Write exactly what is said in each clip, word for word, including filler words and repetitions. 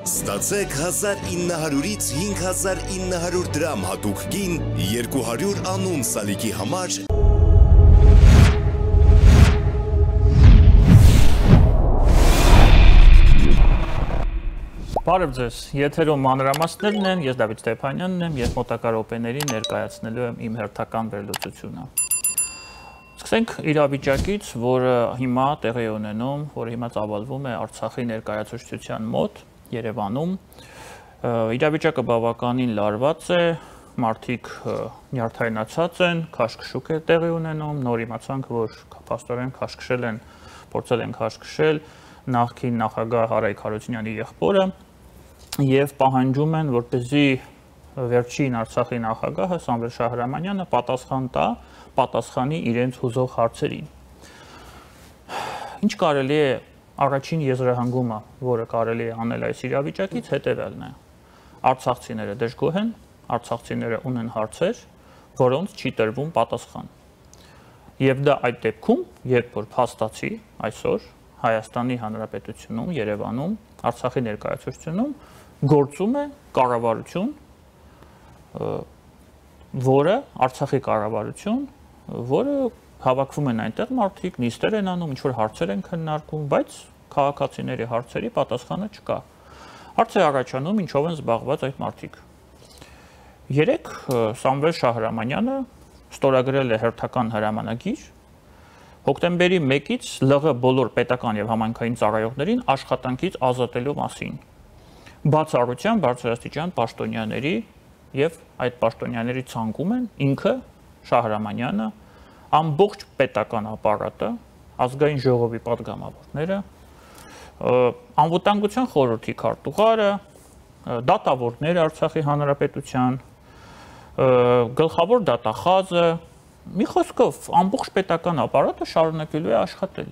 Ստացեք հազար ինը հարյուրից հինգ հազար ինը հարյուր դրամ հատուկ գին երկու հարյուր անուն սալիկի համար Բարև ձեզ, եթերում մանրամասներն են, ես Դավիթ Ստեփանյանն եմ և մոտակա րոպեներին ներկայացնելու եմ իմ հերթական վերլուծությունը։ Սկսենք իրավիճակից, որը հիմա տեղի է ունենում, որը հիմա ծավալվում է Արցախի ներկայացուցչության մոտ Երևանում։ Իրավիճակը բավականին լարված է, մարդիկ նյարդայնացած են, քաշքշուկ է տեղի ունենում, նոր իմացանք, որ փաստորեն քաշքշել են, փորձել են քաշքշել նախկին նախագահ Արայք Հարությունյանի եղբորը և պահանջում են, որպեսզի վերջին Արցախի նախագահը Սամվել Շահրամանյանը պատասխան տա, պատասխանի իրենց հուզող հարցերին։ Ինչ կարելի է առաջին եզրահանգումը, որը կարելի է անել այս իրավիճակից, հետևյալն է։ Արցախցիները դժգոհ են, արցախցիները ունեն հարցեր, որոնց չի տրվում պատասխան։ Եվ դա այդ դեպքում, երբ որ փաստացի այսօր Հայաստանի Հանրապետությունում, Երևանում, Արցախի ներկայացուցչությունում գործում է կառավարություն, որը Արցախի կառավարություն, որը հավաքվում են այնտեղ մարդիկ, նիստեր են անում, ինչ-որ հարցեր են քննարկում, բայց քաղաքացիների հարցերի պատասխանը չկա։ Հարց է առաջանում, ինչով են զբաղված այդ մարդիկ։ Երեկ Սամվել Շահրամանյանը ստորագրել է հերթական հրամանագիր հոկտեմբերի մեկից ԼՂ բոլոր պետական և համայնքային ծառայողներին աշխատանքից ազատելու մասին։ Բացառությամբ բարձրաստիճան պաշտոնյաների և այդ պաշտոնյաների ցանկում են ինքը Շահրամանյանը, ամբողջ պետական ապարատը, ազգային ժողովի պատգամավորները, անվտանգության խորհրդի քարտուղարը, դատավորները Արցախի Հանրապետության, գլխավոր դատախազը, մի խոսքով ամբողջ պետական ապարատը շարունակելու է աշխատել։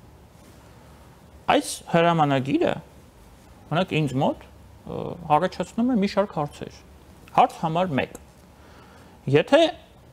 Այս հրամանագիրը մենակ ինձ մոտ առաջացնում է մի շարք հարցեր։ Հարց համար մեկ. Եթե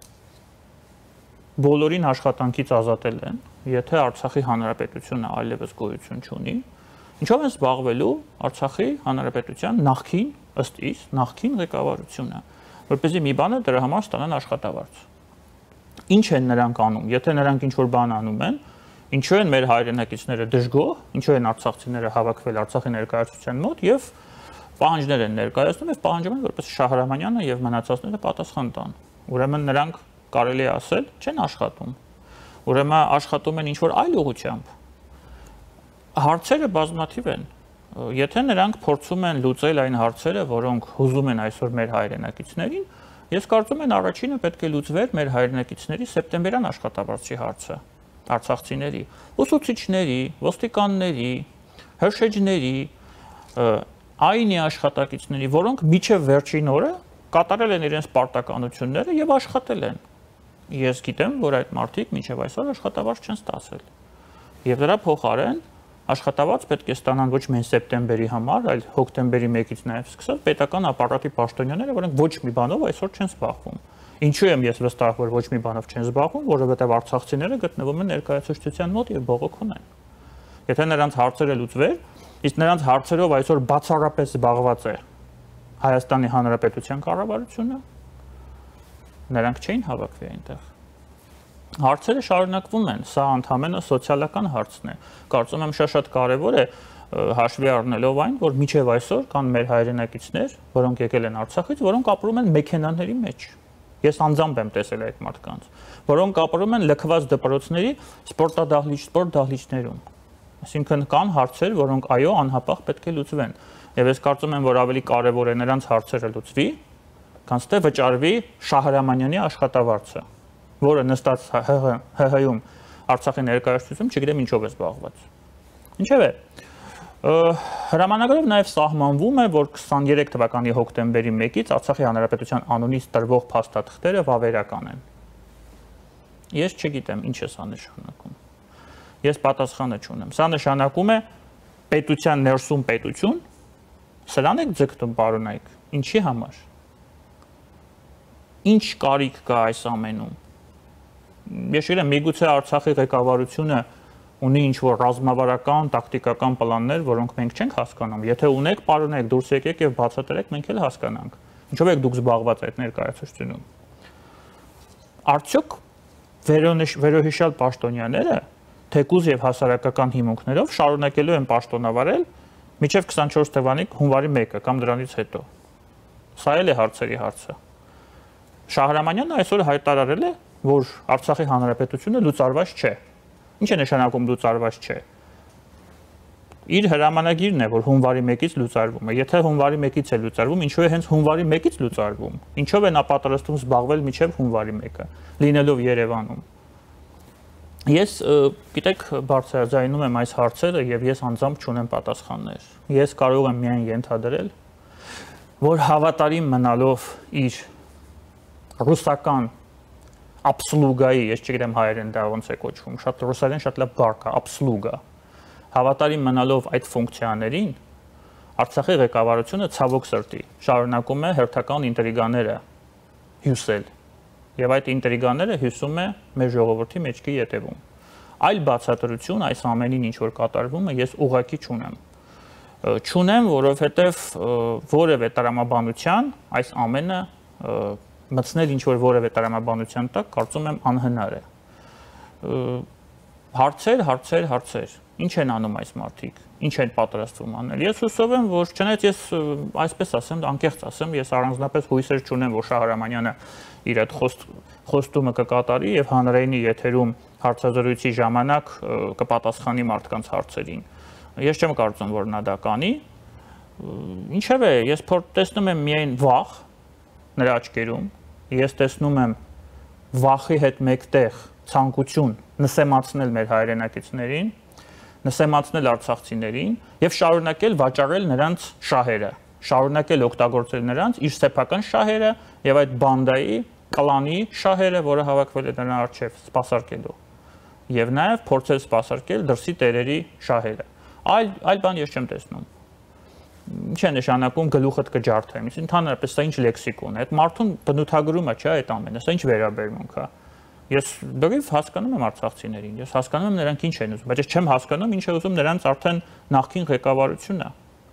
բոլորին աշխատանքից ազատել են, եթե Արցախի Հանրապետությունը այլևս գոյություն չունի, ինչով են զբաղվելու Արցախի Հանրապետության նախկին, ըստ իս, նախկին ղեկավարությունը, որպեսզի մի բանը դրա համար ստանան աշխատավարձ։ Ինչ են նրանք անում, եթե նրանք ինչ-որ բան անում են, ինչու են մեր հայրենակիցները դժգոհ, ինչու են արցախցիները հավաքվել Արցախի ներկայացուցչության մոտ և պահանջներ են ներկայացնում և պահանջում են, որպես Շահրամանյանը և մնացածները պատասխան տան։ Ուրեմն նրանք կարելի է ասել չեն աշխատում, ուրեմն աշխատում են ինչ-որ այլ ուղղությամբ։ Հարցերը բազմաթիվ են, եթե նրանք փորձում են լուծել այն հարցերը, որոնք հուզում են այսօր մեր հայրենակիցներին, ես կարծում եմ առաջինը պետք է լուծվեր մեր հայրենակիցների սեպտեմբերյան աշխատավարձի հարցը, արցախցիների, ուսուցիչների, ոստիկանների, հրշեջների, այնի աշխատակիցների, որոնք մինչև վերջին օրը կատարել են իրենց պարտականությունները և աշխատել են։ Ես գիտեմ, որ այդ մարդիկ մինչև այսօր աշխատավարձ չեն ստացել։ Եվ դրա փոխարեն աշխատավարձ պետք է ստանան ոչ միայն սեպտեմբերի համար, այլ հոկտեմբերի մեկից նաև սկսած պետական ապարատի պաշտոնյաները, որոնք ոչ մի բանով այսօր չեն զբաղվում։ Ինչու եմ ես վստահ, որ ոչ մի բանով չեն զբաղվում, որովհետև արցախցիները գտնվում են ներկայացուցչության մոտ և բողոքում են։ Եթե նրանց հարցերը լուծվեր, իսկ նրանց հարցերով այսօր բացառապես զբաղված է Հայաստանի Հանրապետության կառավարությունը, նրանք չէին հավաքվի այնտեղ։ Հարցերը շարունակվում են, սա ընդհանրապես սոցիալական հարցն է։ Կարծում եմ շատ կարևոր է հաշվի առնելով այն, որ մինչև այսօր կան մեր հայրենակիցներ, որոնք եկել են Արցախից, որոնք ապրում են մեքենաների մեջ։ Ես անձամբ եմ տեսել այդ մարդկանց, որոնք ապրում են լքված դպրոցների սպորտադահլիճ, սպորտ դահլիճներում։ Այսինքն կան հարցեր, որոնք այո, անհապաղ պետք է լուծվեն։ Եվ ես կարծում եմ, որ ավելի կարևոր է նրանց հարցերը լուծվի, քան թե վճարվի Շահրամանյանի աշխատավարձը, որը նստած ՀՀ-ում Արցախի ներկայացուցիչում չգիտեմ ինչով է զբաղված։ Ինչևէ, հրամանագրով նաև սահմանվում է, որ քսաներեք թվականի հոկտեմբերի մեկից Արցախի Հանրապետության անունից տրվող փաստաթղթերը վավերական են։ Ես չգիտեմ ինչ է սա նշանակում։ Ես պատասխանը չունեմ։ Սա նշանակում է պետության ներսում պետություն, սրան եք ձգտում, պարոնայք, ինչի համար։ Ինչ կարիք կա այս ամենում։ Ես չգիտեմ, միգուցե Արցախի ղեկավարությունը ունի ինչ-որ ռազմավարական, տակտիկական պլաններ, որոնք մենք չենք հասկանում։ Եթե ունեք, պարոնեք, դուրս եկեք եւ բացատրեք, մենք էլ հասկանանք։ Ինչով եք դուք զբաղված այդ ներկայացուցչությունում։ Արդյոք վերոհիշյալ պաշտոնյաները թեկուզ եւ հասարակական հիմունքներով շարունակելու են պաշտոնավարել մինչեւ քսանչորս թվականի հունվարի մեկը կամ դրանից հետո։ Սա էլ է հարցերի հարցը։ Շահրամանյանը այսօր հայտարարել է, որ Արցախի հանրապետությունը լուծարված չէ։ Ինչ է նշանակում լուծարված չէ։ Իր հրամանագիրն է, որ հունվարի մեկից լուծարվում է։ Եթե հունվարի մեկից է լուծարվում, ինչու է հենց հունվարի մեկից լուծարվում։ Ինչով է նա պատրաստվում զբաղվել մինչև հունվարի մեկը, լինելով Երևանում։ Ես, գիտեք, բարձրաձայնում եմ այս հարցերը եւ ես անձամբ չունեմ պատասխաններ։ Ես կարող եմ միայն ենթադրել, որ հավատարիմ մնալով իր ռուսական ապսլուգայի, ես չգիտեմ հայերեն դա ոնց է կոչվում, շատ ռուսերեն շատ լավ բառ կա, ապսլուգա։ Հավատարիմ մնալով այդ ֆունկցիաներին, Արցախի ղեկավարությունը ցավոք սրտի շարունակում է հերթական ինտրիգաները հյուսել։ Եվ այդ ինտրիգաները հյուսում է մեր ժողովրդի մեջքի ետևում։ Այլ բացատրություն այս ամենին ինչ որ կատարվում է, ես ուղղակի չունեմ։ Չունեմ, որովհետև որևէ տրամաբանության այս ամենը մտցնել ինչ որ որևէ տրամաբանության տակ, կարծում եմ անհնար է։ Հարցեր, հարցեր, հարցեր։ Ինչ են անում այս մարդիկ, ինչ են պատրաստվում անել։ Ես հուսով եմ, որ չնայած ես այսպես ասեմ, անկեղծ ասեմ, ես առանձնապես հույսեր չունեմ, որ Շահրամանյանը իր այդ խոստումը կկատարի եւ հանրայինի եթերում հարցազրույցի ժամանակ կպատասխանի մարդկանց հարցերին։ Ես չեմ կարծում, որ նա դա կանի։ Ինչևէ, ես տեսնում եմ միայն վախ նրա աչքերում, ես տեսնում եմ վախի հետ մեկտեղ ցանկություն նսեմացնել մեր հայրենակիցներին, նսեմացնել արցախցիներին եւ շարունակել վաճառել նրանց շահերը, շարունակել օգտագործել նրանց իր սեփական շահերը եւ այդ բանդայի, կլանի շահերը, որը հավաքվել է նրան առջև սպասարկելու եւ նաեւ փորձել սպասարկել դրսի տերերի շահերը։ Այլ այլ բան ես չեմ տեսնում։ Ինչ է նշանակում գլուխդ կջարդեմ։ Ընդհանրապես սա ինչ լեքսիկոն է։ Այդ մարդուն բնութագրումը չէ այդ ամենը, սա ինչ վերաբերմունք է։ Ես դեռևս հասկանում եմ արցախցիներին, ես հասկանում եմ նրանք ինչ են ուզում, բայց ես չեմ հասկանում ինչ է ուզում նրանց արդեն նախկին ղեկավարությունը։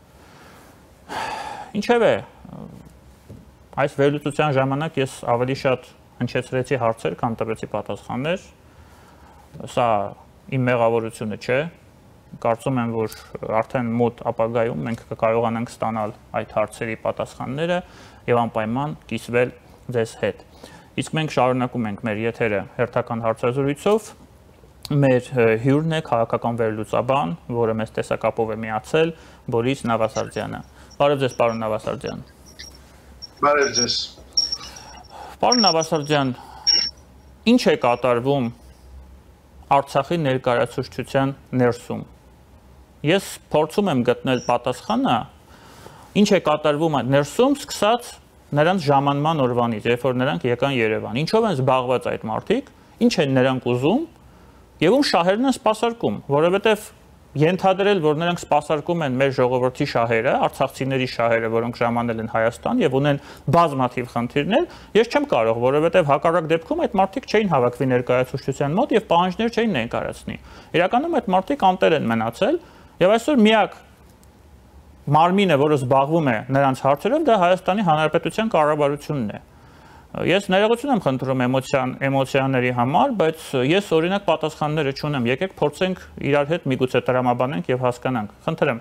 Ինչևէ, այս վերլուծության ժամանակ ես ավելի շատ հնչեցրեցի հարցեր, քան տվեցի պատասխաններ։ Սա իմ մեղավորությունը չէ։ Կարծում եմ, որ արդեն մոտ ապագայում մենք կկարողանանք ստանալ այդ հարցերի պատասխանները եւ անպայման կիսվել ձեզ հետ։ Իսկ մենք շարունակում ենք մեր եթերը հերթական հարցազրույցով։ Մեր հյուրն է քաղաքական վերլուծաբան, որը մեզ տեսակապով է միացել, Բորիս Նավասարդյանը։ Բարև ձեզ, պարոն Նավասարդյան։ Բարև ձեզ։ Պարոն Նավասարդյան, ինչ է կատարվում Արցախի ներկայացուցչության ներսում։ Ես փորձում եմ գտնել պատասխանը, ինչ է կատարվում այդ ներսում, սկսած նրանց ժամանման օրվանից, երբ որ նրանք եկան Երևան։ Ինչով են զբաղված այդ մարդիկ, ինչ են նրանք ուզում եւ ում շահերն են սպասարկում, որովհետեւ ենթադրել, որ նրանք սպասարկում են մեր ժողովրդի շահերը, արցախցիների շահերը, որոնք ժամանել են Հայաստան եւ ունեն բազմաթիվ խնդիրներ, ես չեմ կարող, որովհետեւ հակառակ դեպքում այդ մարդիկ չէին հավաքվի ներկայացուցչության մոտ եւ պահանջներ չէին ներկայացնի։ Իրականում այդ մարդիկ անտեր են մնացել եւ այսօր միակ մարմինը, որը զբաղվում է նրանց հարցերով, դա Հայաստանի Հանրապետության կառավարությունն է։ Ես ներողություն եմ խնդրում էմոցիան, էմոցիաների համար, բայց ես օրինակ պատասխանները չունեմ։ Եկեք փորձենք իրար հետ միգուցե տրամաբանենք եւ հասկանանք։ Խնդրեմ։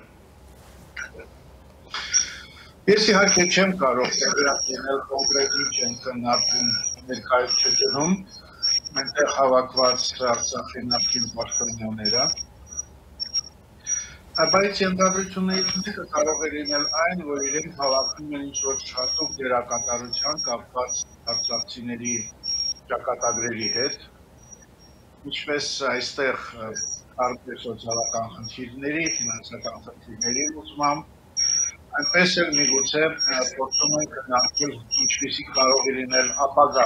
Ես իհարկե չեմ կարող տեղյակել կոնկրետ ինչ են քննարկում ներկայացուցչությունում, այնտեղ հավաքված Արցախի նախկին պաշտոնյաները։ Բայց ենթադրություններից մեկը կարող է լինել այն, որ իրենք հավաքվում են ինչ-որ շատով դերակատարության կապված արցախցիների ճակատագրերի հետ, ինչպես այստեղ արդյոք սոցիալական խնդիրների, ֆինանսական խնդիրների լուծմամբ, այնպես էլ միգուցե փորձում են քննարկել ինչպիսի կարող է լինել ապագա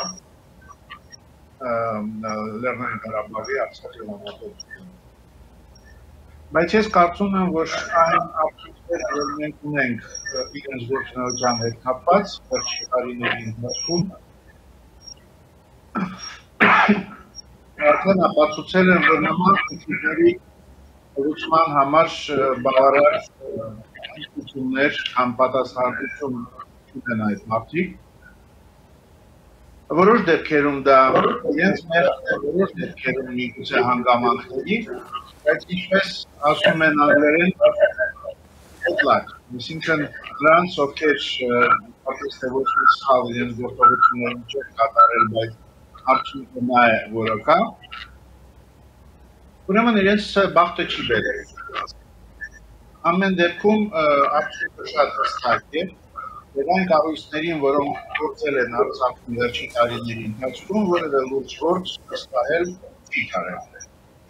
Լեռնային Ղարաբաղի Արցախի հանրապետությունում։ Բայց ես կարծում եմ, որ այն ապրանքները, որ մենք ունենք իրենց գործունեության հետ կապված, վերջին տարիների ընթացքում, արդեն ապացուցել են, որ նման խնդիրների լուծման համար բավարար ինստիտուտներ համապատասխանատվություն ունեն այդ մարդիկ։ Որոշ դեպքերում դա իրենց մեր որոշ դեպքերում միգուցե հանգամանքների, բայց ինչպես ասում են անգլերեն headlock, այսինքն նրանց, ովքեր պատես թե ոչ մի սխալ իրենց գործողություններում չեն կատարել, բայց արդյունքը նա է, որը կա, ուրեմն իրենց բախտը չի բերել։ Ամեն դեպքում արդյունքը շատ հստակ է, եւ այն կառույցներին, որոնք գործել են Արցախում վերջին տարիների ընթացքում, որևէ լուրջ գործ վստահել չի կարելի։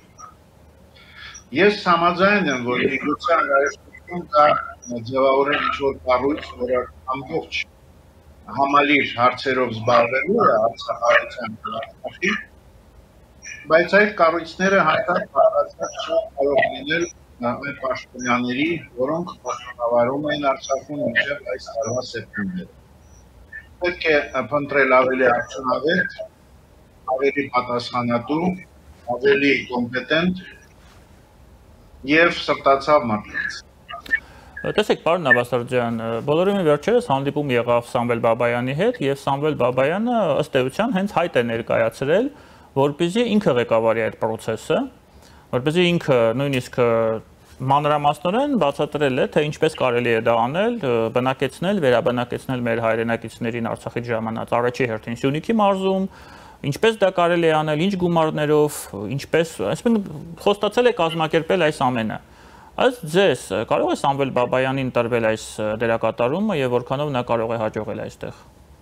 Ես համաձայն եմ, որ միգուցե անհրաժեշտություն կա ձևավորել ինչ-որ կառույց, որը ամբողջ համալիր հարցերով զբաղվելու է Արցախահայության Արցախի, բայց այդ կառույցները հաստատ կարող լինել այն պաշտոնյաների, որոնք պաշտոնավարում են Արցախում մինչև այս տարվա սեպտեմբեր։ Պետք է փնտրել ավելի արդյունավետ, ավելի պատասխանատու, ավելի կոմպետենտ եւ սրտացավ մարդկանց։ Տեսեք, պարոն Նավասարդյան, բոլորովին վերջերս հանդիպում եղավ Սամվել Բաբայանի հետ եւ Սամվել Բաբայանը ըստ էության հենց հայտ է ներկայացրել, որպեսզի ինքը ղեկավարի այդ process-ը, որպեսզի ինքը նույնիսկ մանրամասնորեն բացատրել է, թե ինչպես կարելի է դա անել, բնակեցնել, վերաբնակեցնել մեր հայրենակիցներին Արցախից ժամանած առաջի հերթին Սյունիքի մարզում, ինչպես դա կարելի է անել, ինչ գումարներով, ինչպես, այսինքն խոստացել է կազմակերպել այս ամենը։ Ըստ ձեզ, կարող է Սամվել Բաբայանին տրվել այս դերակատարումը եւ որքանով նա կարող է հաջողել այստեղ։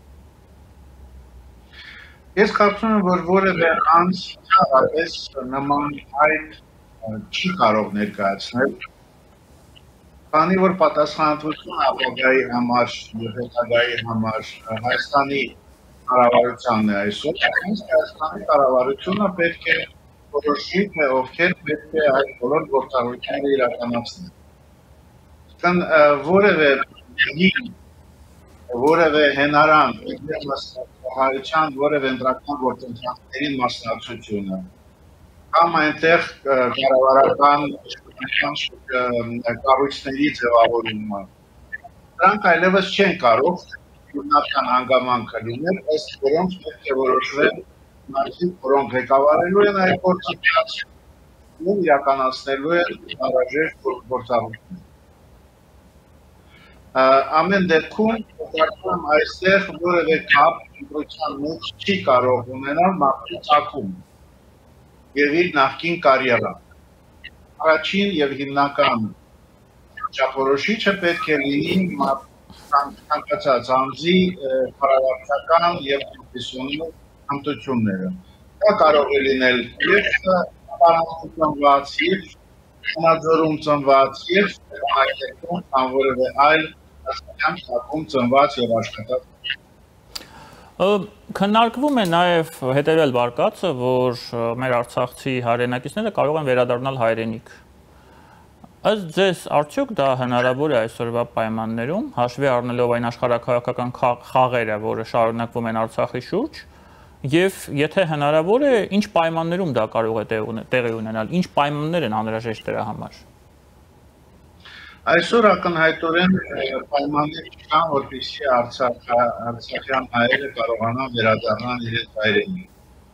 Ես կարծում եմ, որ որևէ անձ հավատես նման այդ չի կարող ներկայացնել, քանի որ պատասխանատվությունը ապագայի համար եւ հետագայի համար Հայաստանի կառավարությանն է այսօր, Հայաստանի կառավարությունը պետք է որոշի, թե ովքեր պետք է այդ բոլոր գործառույթները իրականացնեն։ Կան որևէ որևէ հենարան, հայության որևէ ընտրական գործընթացների մասնակցությունը, կամ այնտեղ կառավարական կառույցների ձևավորումը, դրանք այլևս չեն կարող հիմնական հանգամանքը լինել, ըստ որոնց պետք է որոշվեն մարդիկ, որոնք ղեկավարելու են այդ գործընթացը ու իրականացնելու են անհրաժեշտ գործառույթներ։ Ամեն դեպքում կարծում այստեղ որևէ կապ ընտրության մեջ չի կարող ունենալ մարդու ծագում եւ իր նախկին կարիերան։ Առաջին եւ հիմնական չափորոշիչը պետք է լինի ցանկացած անձի կառավարչական եւ պրոֆեսիոնալ հմտությունները։ Դա կարող է լինել եւ պարապմունքված եւ համաձորում ծնված եւ այդտեղում կամ որևէ այլ հասարակական ցակում ծնված եւ աշխատած։ Քննարկվում է նաեւ հետեւյալ վարկածը, որ մեր արցախցի հայրենակիցները կարող են վերադառնալ հայրենիք։ Ըստ ձեզ, արդյոք դա հնարավոր է այսօրվա պայմաններում, հաշվի առնելով այն աշխարհաքաղաքական խաղերը, որը շարունակվում են Արցախի շուրջ, եւ եթե հնարավոր է, ինչ պայմաններում դա կարող է տեղի ունենալ, ինչ պայմաններ են անհրաժեշտ դրա համար։ Այսօր ակնհայտորեն պայմաններ չկան, որպեսզի արցախյան հայերը կարողանան վերադառնալ իրենց հայրենիք։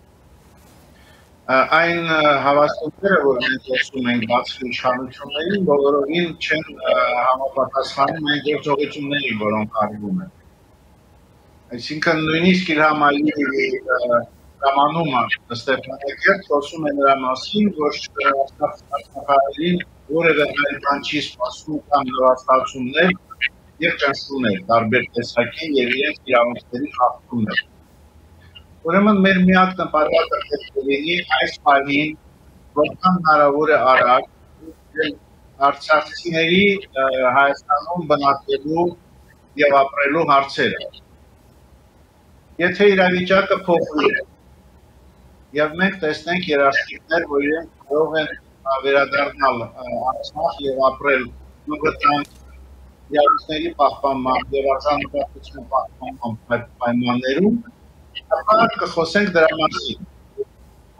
Այն հավաստությունները, որ մենք տեսնում ենք բացի իշխանություններին, բոլորովին չեն համապատասխանում այն գործողությունների, որոնք արվում են։ Այսինքն նույնիսկ Իլհամ Ալիևի կամանումը Ստեփանակերտ խոսում է նրա մասին, որ արցախահայերին որևէ այլ բան չի սպասում կամ նվաստացումներ եւ ճնշումներ, տարբեր տեսակի եւ իրենց իրավունքների խախտումներ։ Ուրեմն մեր միակ նպատակը պետք է լինի այս բանին, որքան հնարավոր է արագ արցախցիների Հայաստանում բնակվելու եւ ապրելու հարցերը։ Եթե իրավիճակը փոխվի եւ մենք տեսնենք երաշխիքներ, որ իրենք կարող են վերադառնալ Արցախ եւ ապրել նույնիսկ իրավունքների պահպանման եւ արժանապատվության պահպանման պայմաններում, ապա կխոսենք դրա մասին։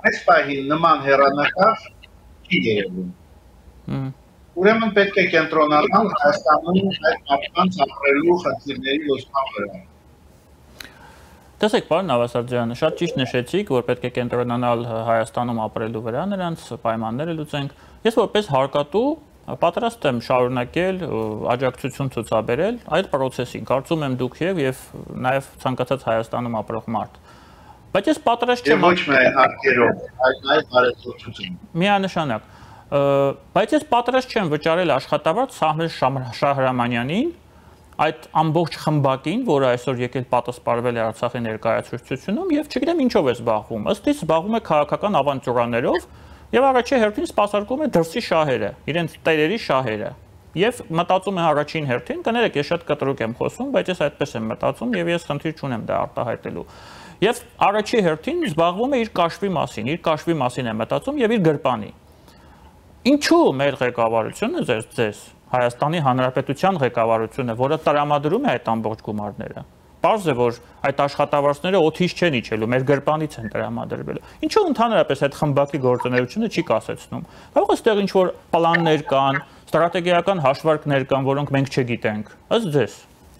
այս պահին նման հեռանկար չի երևում։ Ուրեմն պետք է կենտրոնանալ Հայաստանում այդ մարդկանց ապրելու խնդիրների լուծման վրա։ Տեսեք, պարոն Նավասարդյան, շատ ճիշտ նշեցիք, որ պետք է կենտրոնանալ Հայաստանում ապրելու վրա, նրանց պայմանները լուծենք։ Ես որպես հարկատու պատրաստ եմ շարունակել աջակցություն ցուցաբերել այդ process-ին։ Կարծում եմ դուք եւ եւ նաեւ ցանկացած Հայաստանում ապրող մարդ։ Բայց ես պատրաստ չեմ ոչ միայն հարկերով, այլ նաեւ բարեփոխություն։ Միանշանակ։ Բայց ես պատրաստ չեմ վճարել աշխատավարձ Սամվել Շահրամանյանին, այդ ամբողջ խմբակին, որը այսօր եկել պատասպարվել է Արցախի ներկայացուցչությունում եւ չգիտեմ ինչով է զբաղվում։ Ըստ իս զբաղվում է քաղաքական ավանտյուրաներով եւ առաջին հերթին սպասարկում է դրսի շահերը, իրենց տերերի շահերը։ Եվ մտածում է առաջին հերթին, կներեք, ես շատ կտրուկ եմ խոսում, բայց ես այդպես եմ մտածում եւ ես խնդիր չունեմ դա արտահայտելու։ Եվ առաջի հերթին զբաղվում է իր կաշվի մասին, իր կաշվի մասին է մտածում եւ իր գրպանի։ Ինչու մեր ղեկավարությունը ձեզ ձեզ Հայաստանի Հանրապետության ղեկավարությունը, որը տրամադրում է այդ ամբողջ գումարները։ Պարզ է, որ այդ աշխատավարձները օդից չեն իջելու, մեր գրպանից են տրամադրվելու։ Ինչու ընդհանրապես այդ խմբակի գործունեությունը չի կասեցնում։ Կարող է այստեղ ինչ-որ պլաններ կան, ստրատեգիական հաշվարկներ կան, որոնք մենք չգիտենք։ Ըստ ձեզ։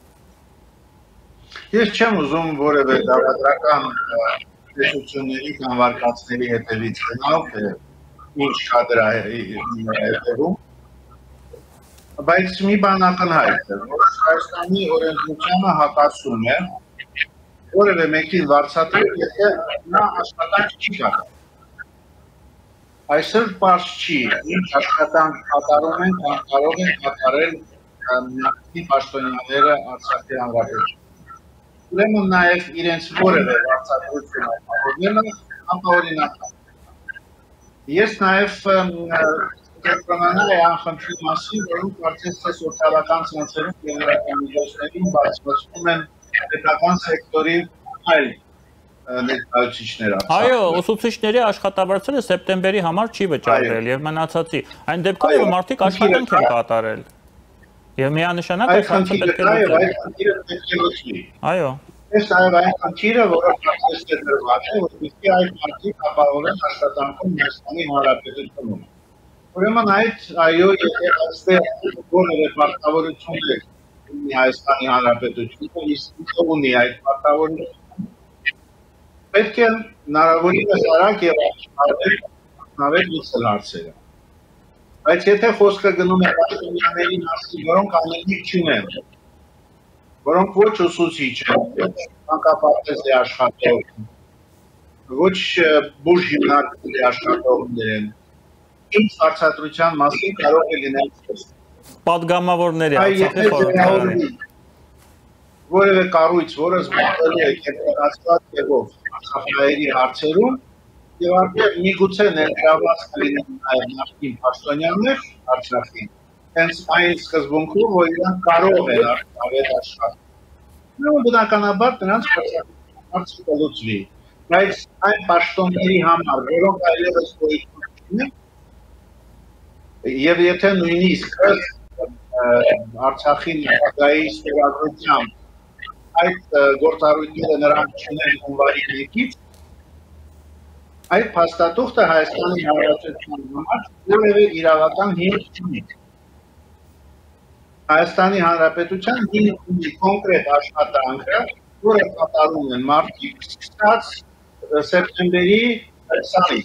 Ես չեմ ուզում որևէ դավադրական տեսությունների կամ վարկածների հետևից գնալ, թե ինչ կա դրա հետևում։ Բայց մի բան ակնհայտ է, որ Հայաստանի օրենսդրությունը հակասում է որևէ մեկին վարձատրել, եթե նա աշխատանք չի կատարում։ Այսօր պարզ չի, ինչ աշխատանք կատարում են կամ կարող են կատարել նախկին պաշտոնյաները Արցախի հանրապետությունում։ Ուրեմն նաև իրենց որևէ վարձատրություն ապահովելը անօրինական։ Ես նաև կենտրոնանալ է անխնդրի մասին, որոնք կարծես թե սոցիալական ցանցերում գեներական միջոցներին բացվածքում են պետական սեկտորի այլ ներկայացուցիչներ։ Այո, ուսուցիչների աշխատավարձերը սեպտեմբերի համար չի վճարվել եւ մնացածի։ Այն դեպքում որ մարդիկ աշխատանք են կատարել։ Եվ միանշանակ այս հարցը պետք է լուծվի։ Այո։ Այս այո այն խնդիրը, որը կարծես թե դրված է, որպեսզի այդ մարդիկ ապահովեն աշխատանքում Հայաստանի Հանրապետությունում։ Ուրեմն այդ այո, եթե այստեղ որևէ պարտավորություն ունի Հայաստանի Հանրապետությունը, իսկ ունի այդ պարտավորությունը, պետք է հնարավորինս արագ եւ արդյունավետ լուծել հարցերը։ Բայց եթե խոսքը գնում է պաշտոնյաների մասին, որոնք ամենից չունեն, որոնք ոչ ուսուցիչ են, ոչ մանկապարտեզի աշխատող, ոչ բուժ հիմնարկների աշխատողներ են, ինչ վարձատրության մասին կարող է լինել խոսքը։ Պատգամավորների Արցախի խորհրդարանի որևէ կառույց, որը զբաղվելու է կենտրոնացված եղով Արցախի հարցերում, եւ արդյոք միգուցե ներգրավված կլինեն նաև նախկին պաշտոնյաներ Արցախի, հենց այն սկզբունքով, որ իրանք կարող են արդյունավետ աշխատել։ Ուրեմն բնականաբար նրանց հարցը կլուծվի, բայց այն պաշտոնների համար, որոնք այլևս գոյություն չունեն, եւ եթե նույնիսկ Արցախի նախագահի ստորագրությամբ այդ գործառույթները նրանք չունեն հունվարի մեկից, այդ փաստաթուղթը Հայաստանի Հանրապետության համար որևէ իրավական հիմք չունի։ Հայաստանի Հանրապետության հիմք ունի կոնկրետ աշխատանքը, որը կատարում են մարդիկ սկսած սեպտեմբերի քսանից։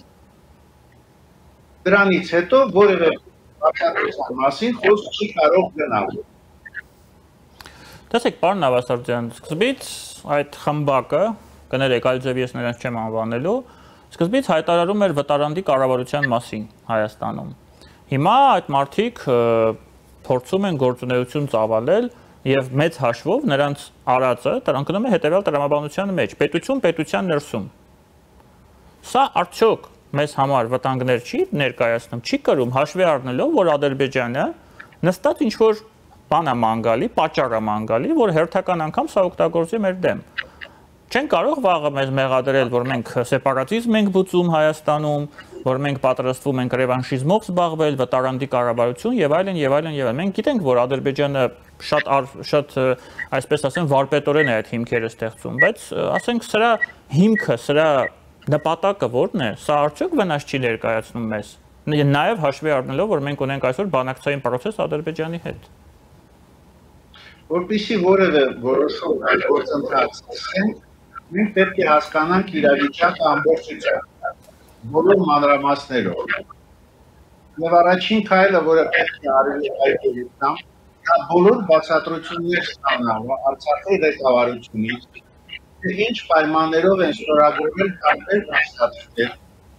Դրանից հետո որևէ վարձատրության մասին խոսք չի կարող գնալ։ Տեսեք, պարոն Նավասարդյան, սկզբից այդ խմբակը, կներեք, այլ ձև ես նրանց չեմ անվանելու, սկզբից հայտարարում էր վտարանդի կառավարության մասին Հայաստանում։ Հիմա այդ մարդիկ փորձում են գործունեություն ծավալել եւ մեծ հաշվով նրանց արածը տրամադրում է հետեւյալ տրամաբանության մեջ՝ պետություն պետության ներսում։ Սա արդյոք մեզ համար վտանգներ չի ներկայացնում, չի կրում հաշվի առնելով, որ Ադրբեջանը նստած ինչ-որ բան է ման գալի, պատճառ է ման գալի, որ հերթական անգամ սա օգտագործի մեր դեմ։ Չեն կարող վաղը մեզ մեղադրել, որ մենք սեպարատիզմ ենք բուծում Հայաստանում, որ մենք պատրաստվում ենք ռևանշիզմով զբաղվել, վտարանդի կառավարություն եւ այլն եւ այլն եւ այլն։ Մենք գիտենք, որ Ադրբեջանը շատ շատ այսպես ասեմ վարպետորեն է այդ հիմքերը ստեղծում, բայց ասենք սրա հիմքը, սրա Նպատակը ո՞րն է։ Սա արդյոք վնաս չի ներկայացնում մեզ։ Նաև հաշվի առնելով, որ մենք ունենք այսօր բանակցային process Ադրբեջանի հետ։ Որպեսզի որևէ որոշում այդ գործընթացին, մենք պետք է հասկանանք իրավիճակը ամբողջությամբ, բոլոր մանրամասներով։ Եվ առաջին քայլը, որը պետք է արվի այդ ուղղությամբ, դա բոլոր բացատրություններ ստանալը Արցախի ղեկավարությունից, թե ինչ պայմաններով են ստորագրվել տարբեր փաստաթղթեր,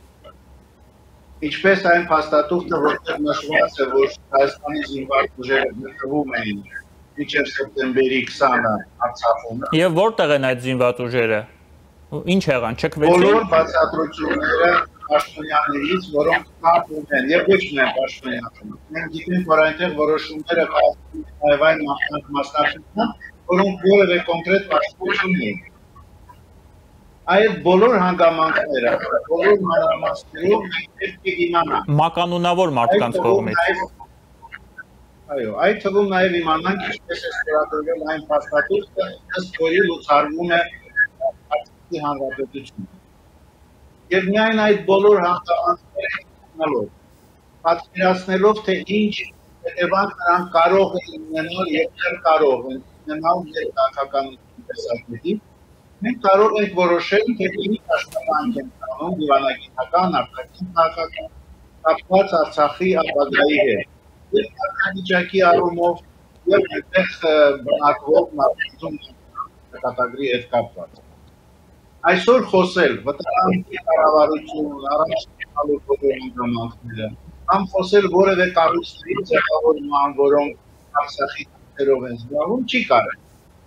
ինչպես այն փաստաթուղթը, որտեղ նշված է, որ Հայաստանի զինված ուժերը գտնվում էին մինչև սեպտեմբերի քսանը Արցախում։ Եվ որտեղ են այդ զինված ուժերը։ Ինչ եղան, չքվեցին։ Բոլոր բացատրությունները պաշտոնյաներից, որոնք կապում են, եւ ոչ միայն պաշտոնյաներ։ Մենք գիտենք, որ այնտեղ որոշումները կայացվում են նաեւ այն մասնակցության, որոնք որևէ կոնկրետ պաշտպանություն ունեն։ Այդ բոլոր հանգամանքները, բոլոր մանրամասներով մենք պետք է իմանանք։ Մականունավոր մարդկանց կողմից։ Այո, այդ թվում նաև իմանանք ինչպես է ստորագրվել այն փաստաթուղթը, ըստ որի լուծարվում է Արցախի հանրապետությունը։ Եվ միայն այդ բոլոր հանգամանքները ունենալով, պատկերացնելով, թե ինչ հետևանք նրանք կարող են ունենալ եւ դեռ կարող են ունենալ ներքաղաքականության տեսակետից, մենք կարող ենք որոշել, թե ինչ աշխատանք են անում դիվանագիտական, արտաքին քաղաքական, կապված Արցախի ապագայի հետ։ Եվ կարգավիճակի առումով եւ այդտեղ բնակվող մարդու կատագրի հետ կապված։ Այսօր խոսել վտանգի կառավարություն, առաջնալու բոլոր հանգամանքները, կամ խոսել որևէ կառույցների ձևավորման, որոնք Արցախի թերով են զբաղվում, չի կարելի։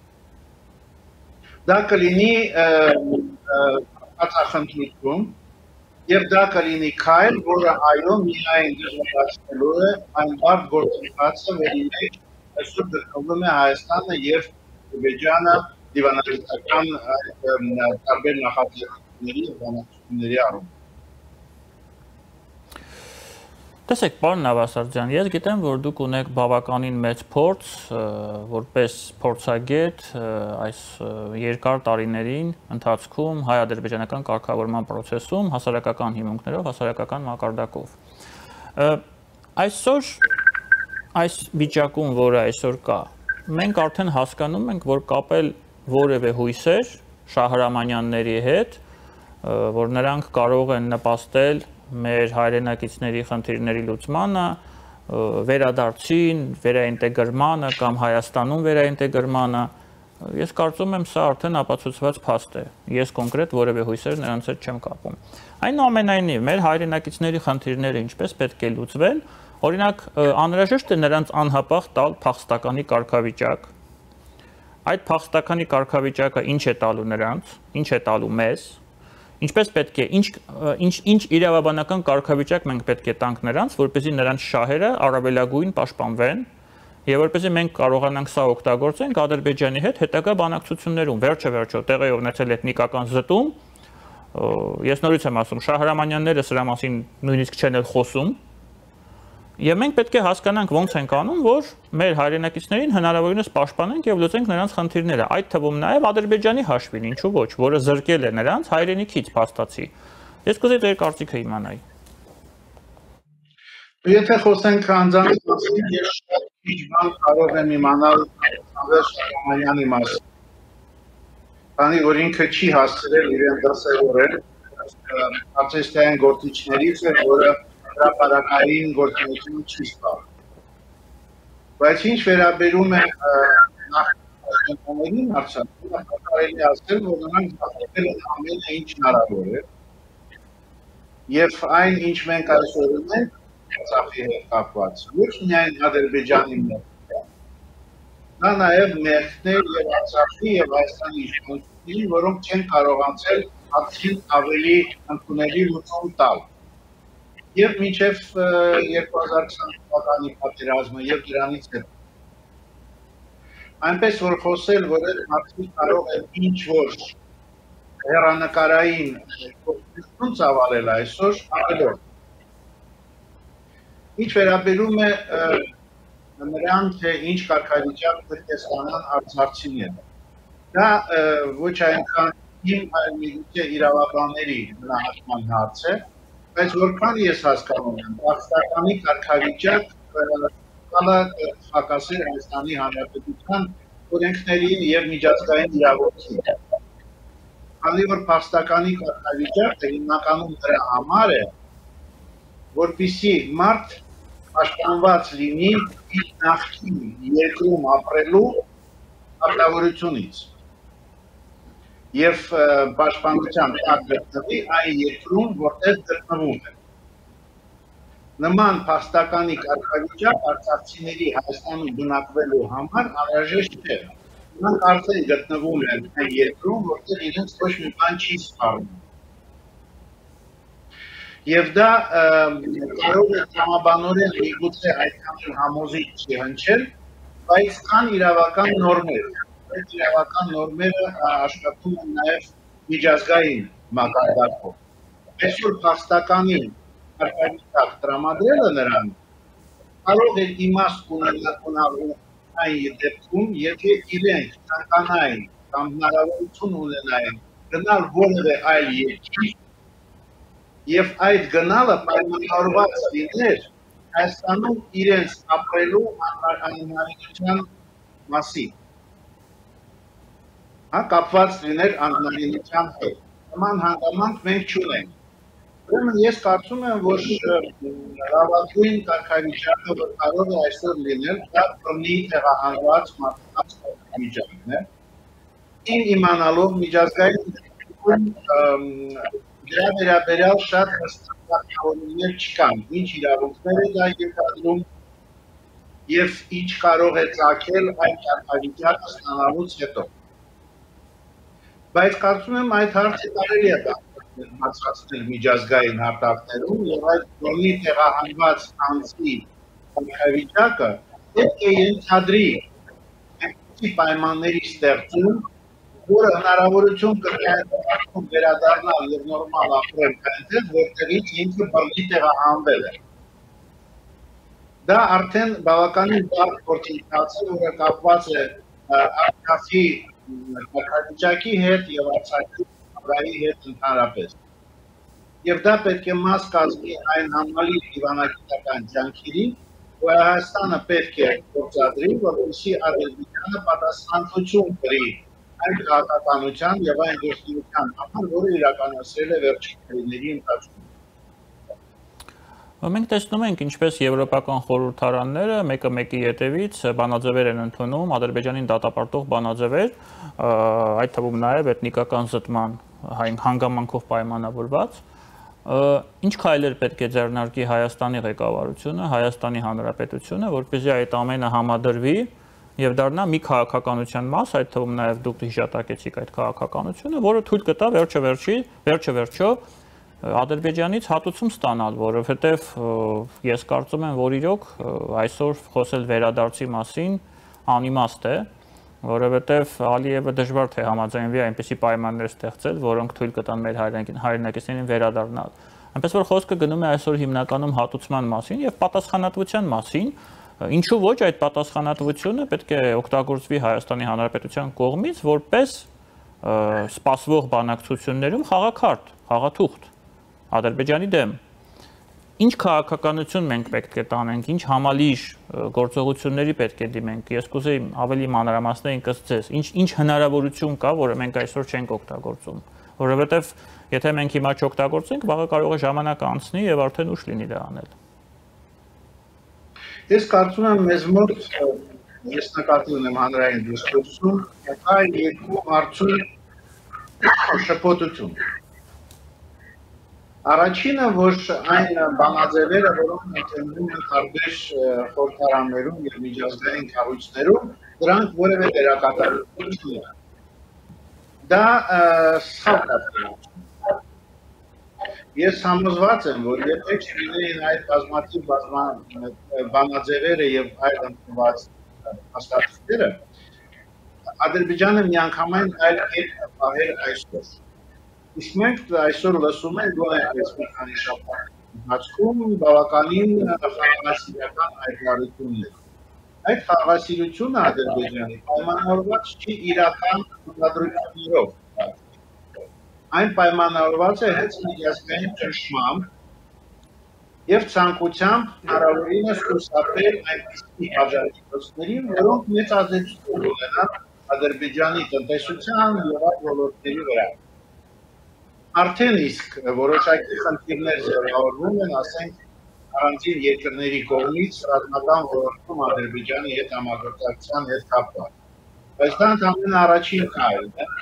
Դա կլինի բացախնդրություն, եւ դա կլինի քայլ, որը այո միայն դժվարացնելու է այն բարդ գործընթացը, որի մեջ այսօր գտնվում է Հայաստանը եւ Ադրբեջանը դիվանագիտական տարբեր նախաձեռնությունների եւ բանակցությունների առումով։ Տեսեք, պարոն Նավասարդյան, ես գիտեմ, որ դուք ունեք բավականին մեծ փորձ, որպես փորձագետ այս երկար տարիներին ընթացքում հայ-ադրբեջանական կարգավորման process-ում հասարակական հիմունքներով, հասարակական մակարդակով։ Այսօր այս վիճակում, որը այսօր կա, մենք արդեն հասկանում ենք, որ կապել որևէ հույսեր Շահրամանյանների հետ, որ նրանք կարող են նպաստել մեր հայրենակիցների խնդիրների լուծմանը, վերադարձին, վերաինտեգրմանը կամ Հայաստանում վերաինտեգրմանը, ես կարծում եմ սա արդեն ապացուցված փաստ է։ Ես կոնկրետ որևէ հույսեր նրանց հետ չեմ կապում։ Այնուամենայնիվ, մեր հայրենակիցների խնդիրները ինչպես պետք է լուծվեն, օրինակ անհրաժեշտ է նրանց անհապաղ տալ փախստականի կարգավիճակ։ Այդ փախստականի կարգավիճակը ինչ է տալու նրանց, ինչ է տալու մեզ, ինչպես պետք է, ինչ ինչ ինչ իրավաբանական կարգավիճակ մենք պետք է տանք նրանց, որպեսզի նրանց շահերը առավելագույն պաշտպանվեն եւ որպեսզի մենք կարողանանք սա օգտագործենք Ադրբեջանի հետ հետագա բանակցություններում։ Վերջը վերջո տեղի ունեցել էթնիկական զտում, ես նորից եմ ասում, Շահրամանյանները սրա մասին նույնիսկ չեն էլ խոսում։ Եվ մենք պետք է հասկանանք ոնց ենք անում, որ մեր հայրենակիցներին հնարավորինս պաշտպանենք եւ լուծենք նրանց խնդիրները, այդ թվում նաեւ Ադրբեջանի հաշվին, ինչու ոչ, որը զրկել է նրանց հայրենիքից փաստացի։ Ես կուզեի ձեր կարծիքը իմանալ։ Եթե խոսենք անձանց մասին, ես շատ քիչ բան կարող եմ իմանալ Շահրամանի մասին։ Քանի որ ինքը չի հասցրել իրեն դասավորել, կարծես թե այն գործիչներից է, որը հրապարակային գործունեություն չի ստանում։ Բայց ինչ վերաբերում է նախագծներին Արցախում, կարելի ասել, որ նրանք նախատել են ամենը ինչ հնարավոր է։ Եվ այն, ինչ մենք այսօր ունենք Արցախի հետ կապված, ոչ միայն Ադրբեջանի մեղք է, դա նաև մեղքներ եւ Արցախի եւ Հայաստանի իշխանությունների, որոնք չեն կարողացել արդեն ավելի ընդունելի լուծում տալ։ Եվ մինչև երկու հազար քսան թվականի պատերազմը եւ դրանից հետո այնպես որ խոսել, որ այդ մարդիկ կարող են ինչ որ հեռանկարային կողմնություն ծավալել այսօր ավելորդ։ Ինչ վերաբերում է նրան, թե ինչ կարգավիճակ պետք է ստանան արցախցիները, դա ոչ այնքան իմ այլմիգուցե իրավաբանների գնահատման հարց է, բայց որքան ես հասկանում եմ, Պարսկականի կարգավիճակ կալա հակասել Հայաստանի Հանրապետության օրենքներին և միջազգային իրավունքին։ Քանի որ Պարսկականի կարգավիճակը հիմնականում դրա համար է, որպեսզի մարդ պաշտպանված լինի իր նախկին երկրում ապրելու պարտավորությունից և պաշտպանության տակ գտնվի այն երկրում, որտեղ գտնվում է։ Նման փաստականի կարգավիճակ արցախցիների Հայաստանում բնակվելու համար անհրաժեշտ չէ։ Նրանք արդեն գտնվում են այն երկրում, որտեղ իրենց ոչ մի բան չի սպառնում։ Եվ դա կարող է տրամաբանորեն միգուցե այդքան համոզիչ չի հնչել, բայց կան իրավական նորմեր։ Այդ իրավական նորմերը աշխատում են նաև միջազգային մակարդակով։ Այսօր փաստականի կարգավիճակ տրամադրելը նրան կարող է իմաստ ունենալ այն դեպքում, եթե իրենք ցանկանային կամ հնարավորություն ունենային գնալ որևէ այլ երկիր և այդ գնալը պայմանավորված լիներ Հայաստանում իրենց ապրելու անհնարինության մասին, կապված լիներ անհնարինության հետ։ Նման հանգամանք մենք չունենք։ Ուրեմն ես կարծում եմ, որ լավագույն կարգավիճակը, որ կարող է այսօր լինել, դա բռնի տեղահանված մարդկանց կարգավիճակն է։ Իմ իմանալով միջազգային դրա վերաբերյալ շատ հստակ որոշումներ չկան, ինչ իրավունքներ է դա ենթադրում և ինչ կարող է ծագել այդ կարգավիճակը ստանալուց հետո։ Բայց կարծում եմ այդ հարցը կարելի է բացահայտել միջազգային հարթակներում և այդ բռնի տեղահանված անձի կարգավիճակը պետք է ենթադրի այնպիսի պայմանների ստեղծում, որը հնարավորություն կտա վերադառնալ և նորմալ ապրել այնտեղ, որտեղից ինքը բռնի տեղահանվել է։ Դա արդեն բավականին բարդ գործընթաց է, որը կապված է Արցախի կարգավիճակի հետ և Արցախի հանրայի հետ ընդհանրապես։ Եվ դա պետք է մաս կազմի այն համալիր դիվանագիտական ջանքերին, որ Հայաստանը պետք է գործադրի, որպեսզի Ադրբեջանը պատասխանատվություն կրի այն քաղաքականության և այն գործունեության համար, որը իրականացրել է վերջին տարիների ընթացքում։ Մենք տեսնում ենք, ինչպես եվրոպական խորհրդարանները մեկը մեկի ետևից բանաձևեր են ընդունում, Ադրբեջանին դատապարտող բանաձևեր, այդ թվում նաև էթնիկական զտման հանգամանքով պայմանավորված։ Ինչ քայլեր պետք է ձեռնարկի Հայաստանի ղեկավարությունը, Հայաստանի Հանրապետությունը, որպեսզի այդ ամենը համադրվի և դառնա մի քաղաքականության մաս, այդ թվում նաև դուք հիշատակեցիք այդ քաղաքականությունը, որը թույլ կտա վերջը-վերջո Ադրբեջանից հատուցում ստանալ, որովհետև ես կարծում եմ, որ իրոք այսօր խոսել վերադարձի մասին անիմաստ է, որովհետև Ալիևը դժվար թե համաձայնվի այնպիսի պայմաններ ստեղծել, որոնք թույլ կտան մեր հայրենակիցներին վերադառնալ։ Այնպես որ խոսքը գնում է այսօր հիմնականում հատուցման մասին և պատասխանատվության մասին, ինչու ոչ այդ պատասխանատվությունը պետք է օգտագործվի Հայաստանի Հանրապետության կողմից որպես սպասվող բանակցություններում խաղաքարտ, խաղաթուղթ Ադրբեջանի դեմ։ Ինչ քաղաքականություն մենք պետք է տանենք, ինչ համալիր գործողությունների պետք է դիմենք, ես կուզեի ավելի մանրամասնային կսծես, ինչ հնարավորություն կա, որը մենք այսօր չենք օգտագործում, որովհետև եթե մենք հիմա չօգտագործենք, վաղը կարող է ժամանակ անցնի և արդեն ուշ լինի դա անել։ Ես կարծում եմ մեզ մոտ, ես նկատի ունեմ հանրային դիսկուրսում, կա երկու հարցում շփոթություն։ Առաջինը, որ այն բանաձևերը, որոնք ընդունվում են տարբեր խորհրդարաններում և միջազգային կառույցներում, դրանք որևէ դերակատարություն չունեն։ Դա սխալ կարգավիճակ։ Ես համոզված եմ, որ եթե չլինեին այդ բազմաթիվ բանաձևերը և այլ ընդունված փաստաթղթերը, Ադրբեջանը միանգամայն այլ կերպ կպահեր այսօր։ Իսկ մենք այսօր լսում ենք, որ այնպես մի քանի շաբաթ ընթացքում բավականին խաղաղասիրական հայտարարություններ։ Այդ խաղաղասիրությունը Ադրբեջանի պայմանավորված չի իրական ուղղադրություններով։ այն պայմանավորված է հենց միջազգային ճնշմամբ եւ ցանկությամբ հնարավորինս խուսափել այնպիսի հաջորդությունների, որոնք մեծ ազդեցություն ունենան Ադրբեջանի տնտեսության եւ այլ ոլորտների վրա։ Արդեն իսկ որոշակի խնդիրներ ձևավորվում են, ասենք, առանձին երկրների կողմից ռազմական ոլորտում Ադրբեջանի հետ համագործակցության հետ կապված։ Բայց դա ընդամենը առաջին քայլն է։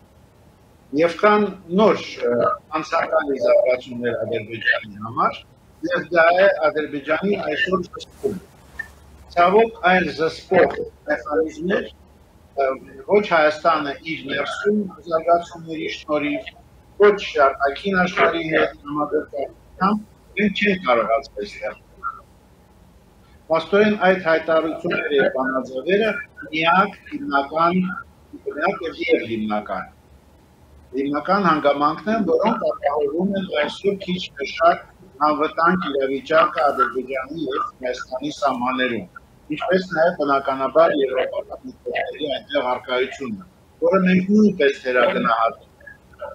Եվ կան նոր անցական զարգացումներ Ադրբեջանի համար, եւ դա է Ադրբեջանի այսօր զսպում։ Ցավոք այլ զսպող մեխանիզմներ ոչ Հայաստանը իր ներսում զարգացումների շնորհիվ, ոչ արտաքին աշխարհի հետ համագործակցությամբ մենք չենք կարողացել ստեղծել։ Փաստորեն այդ հայտարարությունները եւ բանաձևերը միակ հիմնական միակ եւ հիմնական հիմնական հանգամանքն են, որոնք ապահովում են այսօր քիչ թե շատ անվտանգ իրավիճակը Ադրբեջանի եւ Հայաստանի սահմաններում, ինչպես նաեւ բնականաբար եվրոպական միջոցների այնտեղ առկայությունը, որը մենք նույնպես թերագնահատում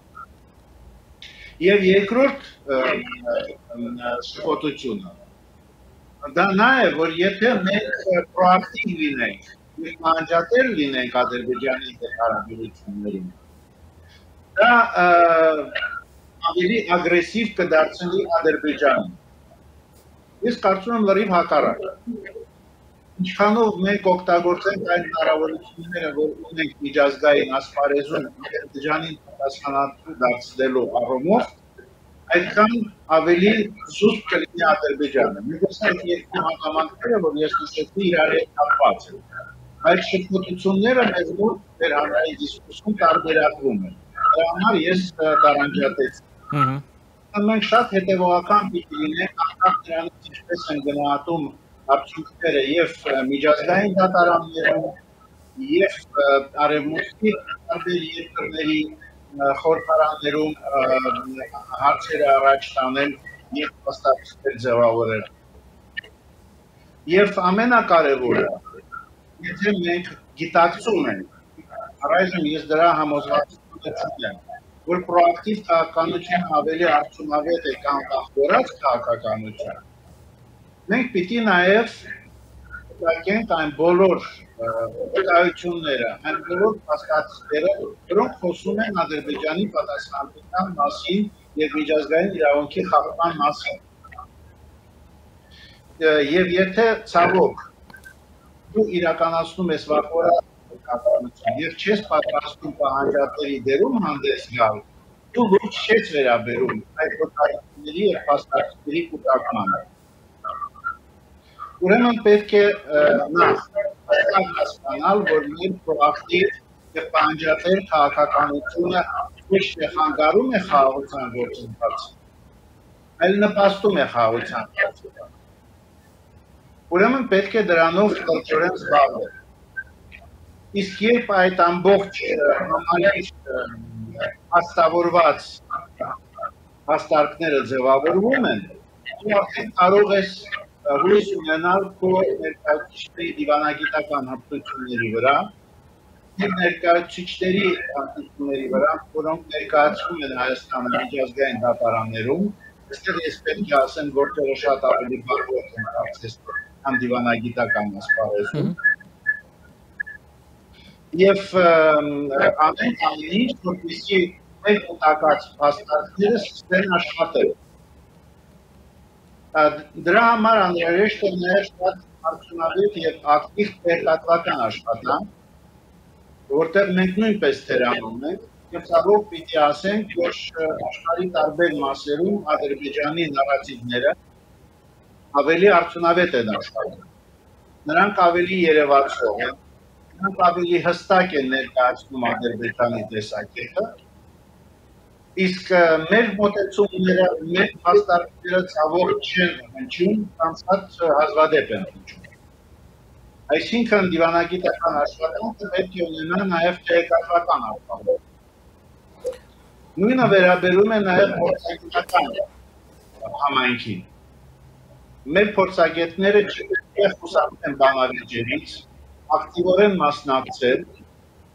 ենք։ Եվ երկրորդ շփոթությունը դա նա է, որ եթե մենք պրոակտիվ լինենք, մենք անջատել լինենք Ադրբեջանի հետ հարաբերություններին, դա ավելի ագրեսիվ կդարձնի Ադրբեջանին։ Ես կարծում եմ լրիվ հակառակը։ Ինչքանով մենք օգտագործենք այն հնարավորությունները, որ ունենք միջազգային ասպարեզում Ադրբեջանին պատասխանատու դարձնելու առումով, այդքան ավելի զուսպ կլինի Ադրբեջանը։ Միգուցե այդ երկու հանգամանքները, որ ես նշեցի, իրար հետ կապված են։ Այդ շփոթությունները մեզ մոտ մեր հանրային դիսկուսիոն տարբերակվում են։ Դրա համար ես տարանջատեցի։ Մենք շատ հետևողական պիտի լինենք անկախ նրանից ինչպես են գնահատում արդյունքները եւ միջազգային դատարաններում եւ արևմուտքի տարբեր երկրների խորհրդարաններում հարցերը առաջ տանել եւ փաստաթղթեր ձևավորել։ Եվ ամենակարևորը, եթե մենք գիտակցում ենք, առայժմ ես դրա համոզվածություն եմ, որ պրոակտիվ քաղաքականություն ավելի արդյունավետ է կամ ախորած քաղաքականություն, մենք պիտի նաև ուղարկենք այն բոլոր վկայությունները, այն բոլոր փաստաթղթերը, որոնք խոսում են Ադրբեջանի պատասխանատվության մասին եւ միջազգային իրավունքի խախտման մասին։ Եվ եթե ցավոք դու իրականացնում ես վախորած եւ չես պատրաստում պահանջատների դերում հանդես գալ, դու ոչ չես վերաբերում այդ վկայությունների եւ փաստաթղթերի կուտակմանը։ Ուրեմն պետք է նախ հասկանալ, որ մեր պրոակտիվ եւ պահանջատեր քաղաքականությունը ոչ թե խանգարում է խաղաղության գործընթացին, այլ նպաստում է խաղաղության գործընթացին։ Ուրեմն պետք է դրանով կրկին զբաղվել։ Իսկ երբ այդ ամբողջ համալիր հաստավորված հաստարկները ձևավորվում են, դու արդեն կարող ես հույս ունենալ քո ներկայացուցիչների դիվանագիտական հմտությունների վրա եւ ներկայացուցիչների հմտությունների վրա, որոնք ներկայացվում են Հայաստանի միջազգային դատարաններում, այստեղ ես պետք է ասեմ, որտեղը շատ ավելի բարդ են կարծես քան դիվանագիտական ասպարեզում։ Եվ ամեն ինչ, որպեսզի մեր կուտակած փաստարկները սկսեն աշխատել։ Դրա համար անհրաժեշտ է նաև շատ արդյունավետ եւ ակտիվ տեղեկատվական աշխատանք, որտեղ մենք նույնպես թերանում ենք, եւ ցավոք պիտի ասենք, որ աշխարհի տարբեր մասերում Ադրբեջանի նարատիվները ավելի արդյունավետ են աշխատում։ Նրանք ավելի երևացող են, նրանք ավելի հստակ են ներկայացնում Ադրբեջանի տեսակետը, իսկ մեր մոտեցումները, մեր փաստարկները ցավոք չեն հնչում, կանցած հազվադեպ են հնչում։ Այսինքն դիվանագիտական աշխատանքը պետք է ունենա նաև տեղեկատվական արտահայտություն։ Նույնը վերաբերում է նաև փորձագիտական համայնքին։ Մեր փորձագետները չպետք է խուսափեն բանավեճերից, ակտիվորեն մասնակցել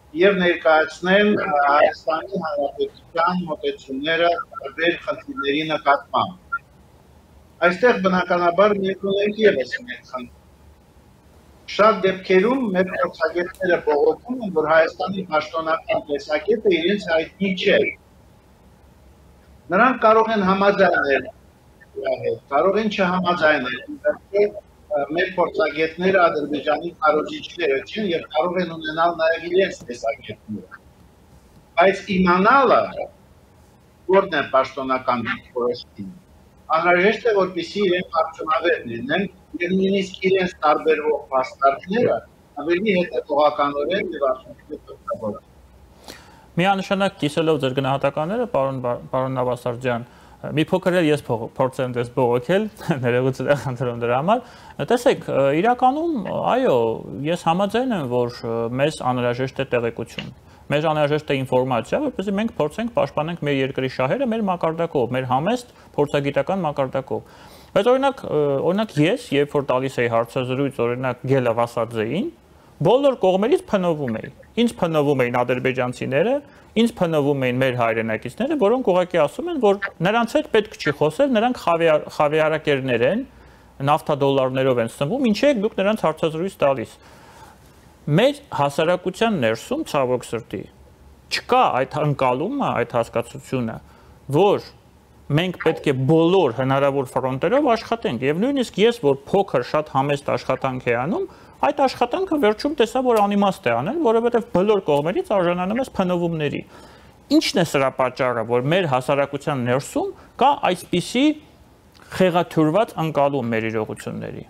եւ ներկայացնեն Հայաստանի Հանրապետության մոտեցումները տարբեր խնդիրների նկատմամբ։ Այստեղ բնականաբար ներկայացնենք եւս մեկ խնդիր։ Շատ դեպքերում մեր փորձագետները բողոքում են, որ Հայաստանի պաշտոնական տեսակետը իրենց հայտնի չէ։ Նրանք կարող են համաձայնել, կարող են չհամաձայնել, մեր փորձագետները Ադրբեջանի քարոզիչները չեն եւ կարող են ունենալ նաեւ իրենց տեսակետները։ Բայց իմանալը, որն է պաշտոնական դիրքորոշումը, անհրաժեշտ է, որպեսզի իրենք արդյունավետ լինեն եւ նույնիսկ իրենց տարբերվող փաստարկները ավելի հետևողականորեն եւ արդյունավետ օգտագործեն։ Միանշանակ կիսելով ձեր գնահատականները, պարոն պարոն Նավասարդյան, մի փոքր էլ ես փորձեմ դες բողոքել, ներողություն խնդրում դրա համար։ Տեսեք, իրականում, այո, ես համաձայն եմ, որ մեզ անհրաժեշտ է տեղեկություն։ Մեզ անհրաժեշտ է ինֆորմացիա, որպեսզի մենք փորձենք պաշտպանենք մեր երկրի շահերը մեր մակարդակով, մեր համեստ փորձագիտական մակարդակով։ Բայց օրինակ, օրինակ ես, երբ որ տալիս էի հարցազրույց, օրինակ Գելավ Ասաձեին, բոլոր կողմերից փնովում էի։ Ինձ փնովում էին ադրբեջանցիները, ինձ փնովում էին մեր հայրենակիցները, որոնք ուղղակի ասում են, որ նրանց հետ պետք չի խոսել, նրանք խավիարակերներ են, նավթադոլարներով են սնվում, ինչի եք դուք նրանց հարցազրույց տալիս։ Մեր հասարակության ներսում, ցավոք սրտի, չկա այդ ընկալումը, այդ հասկացությունը, որ մենք պետք է բոլոր հնարավոր ֆրոնտերով աշխատենք, եւ նույնիսկ ես, որ փոքր շատ համեստ աշխատանք է անում, այդ աշխատանքը վերջում տեսա, որ անիմաստ է անել, որովհետև բոլոր կողմերից արժանանում ես փնովումների։ Ինչն է սրա պատճառը, որ մեր հասարակության ներսում կա այսպիսի խեղաթյուրված ընկալում մեր իրողությունների։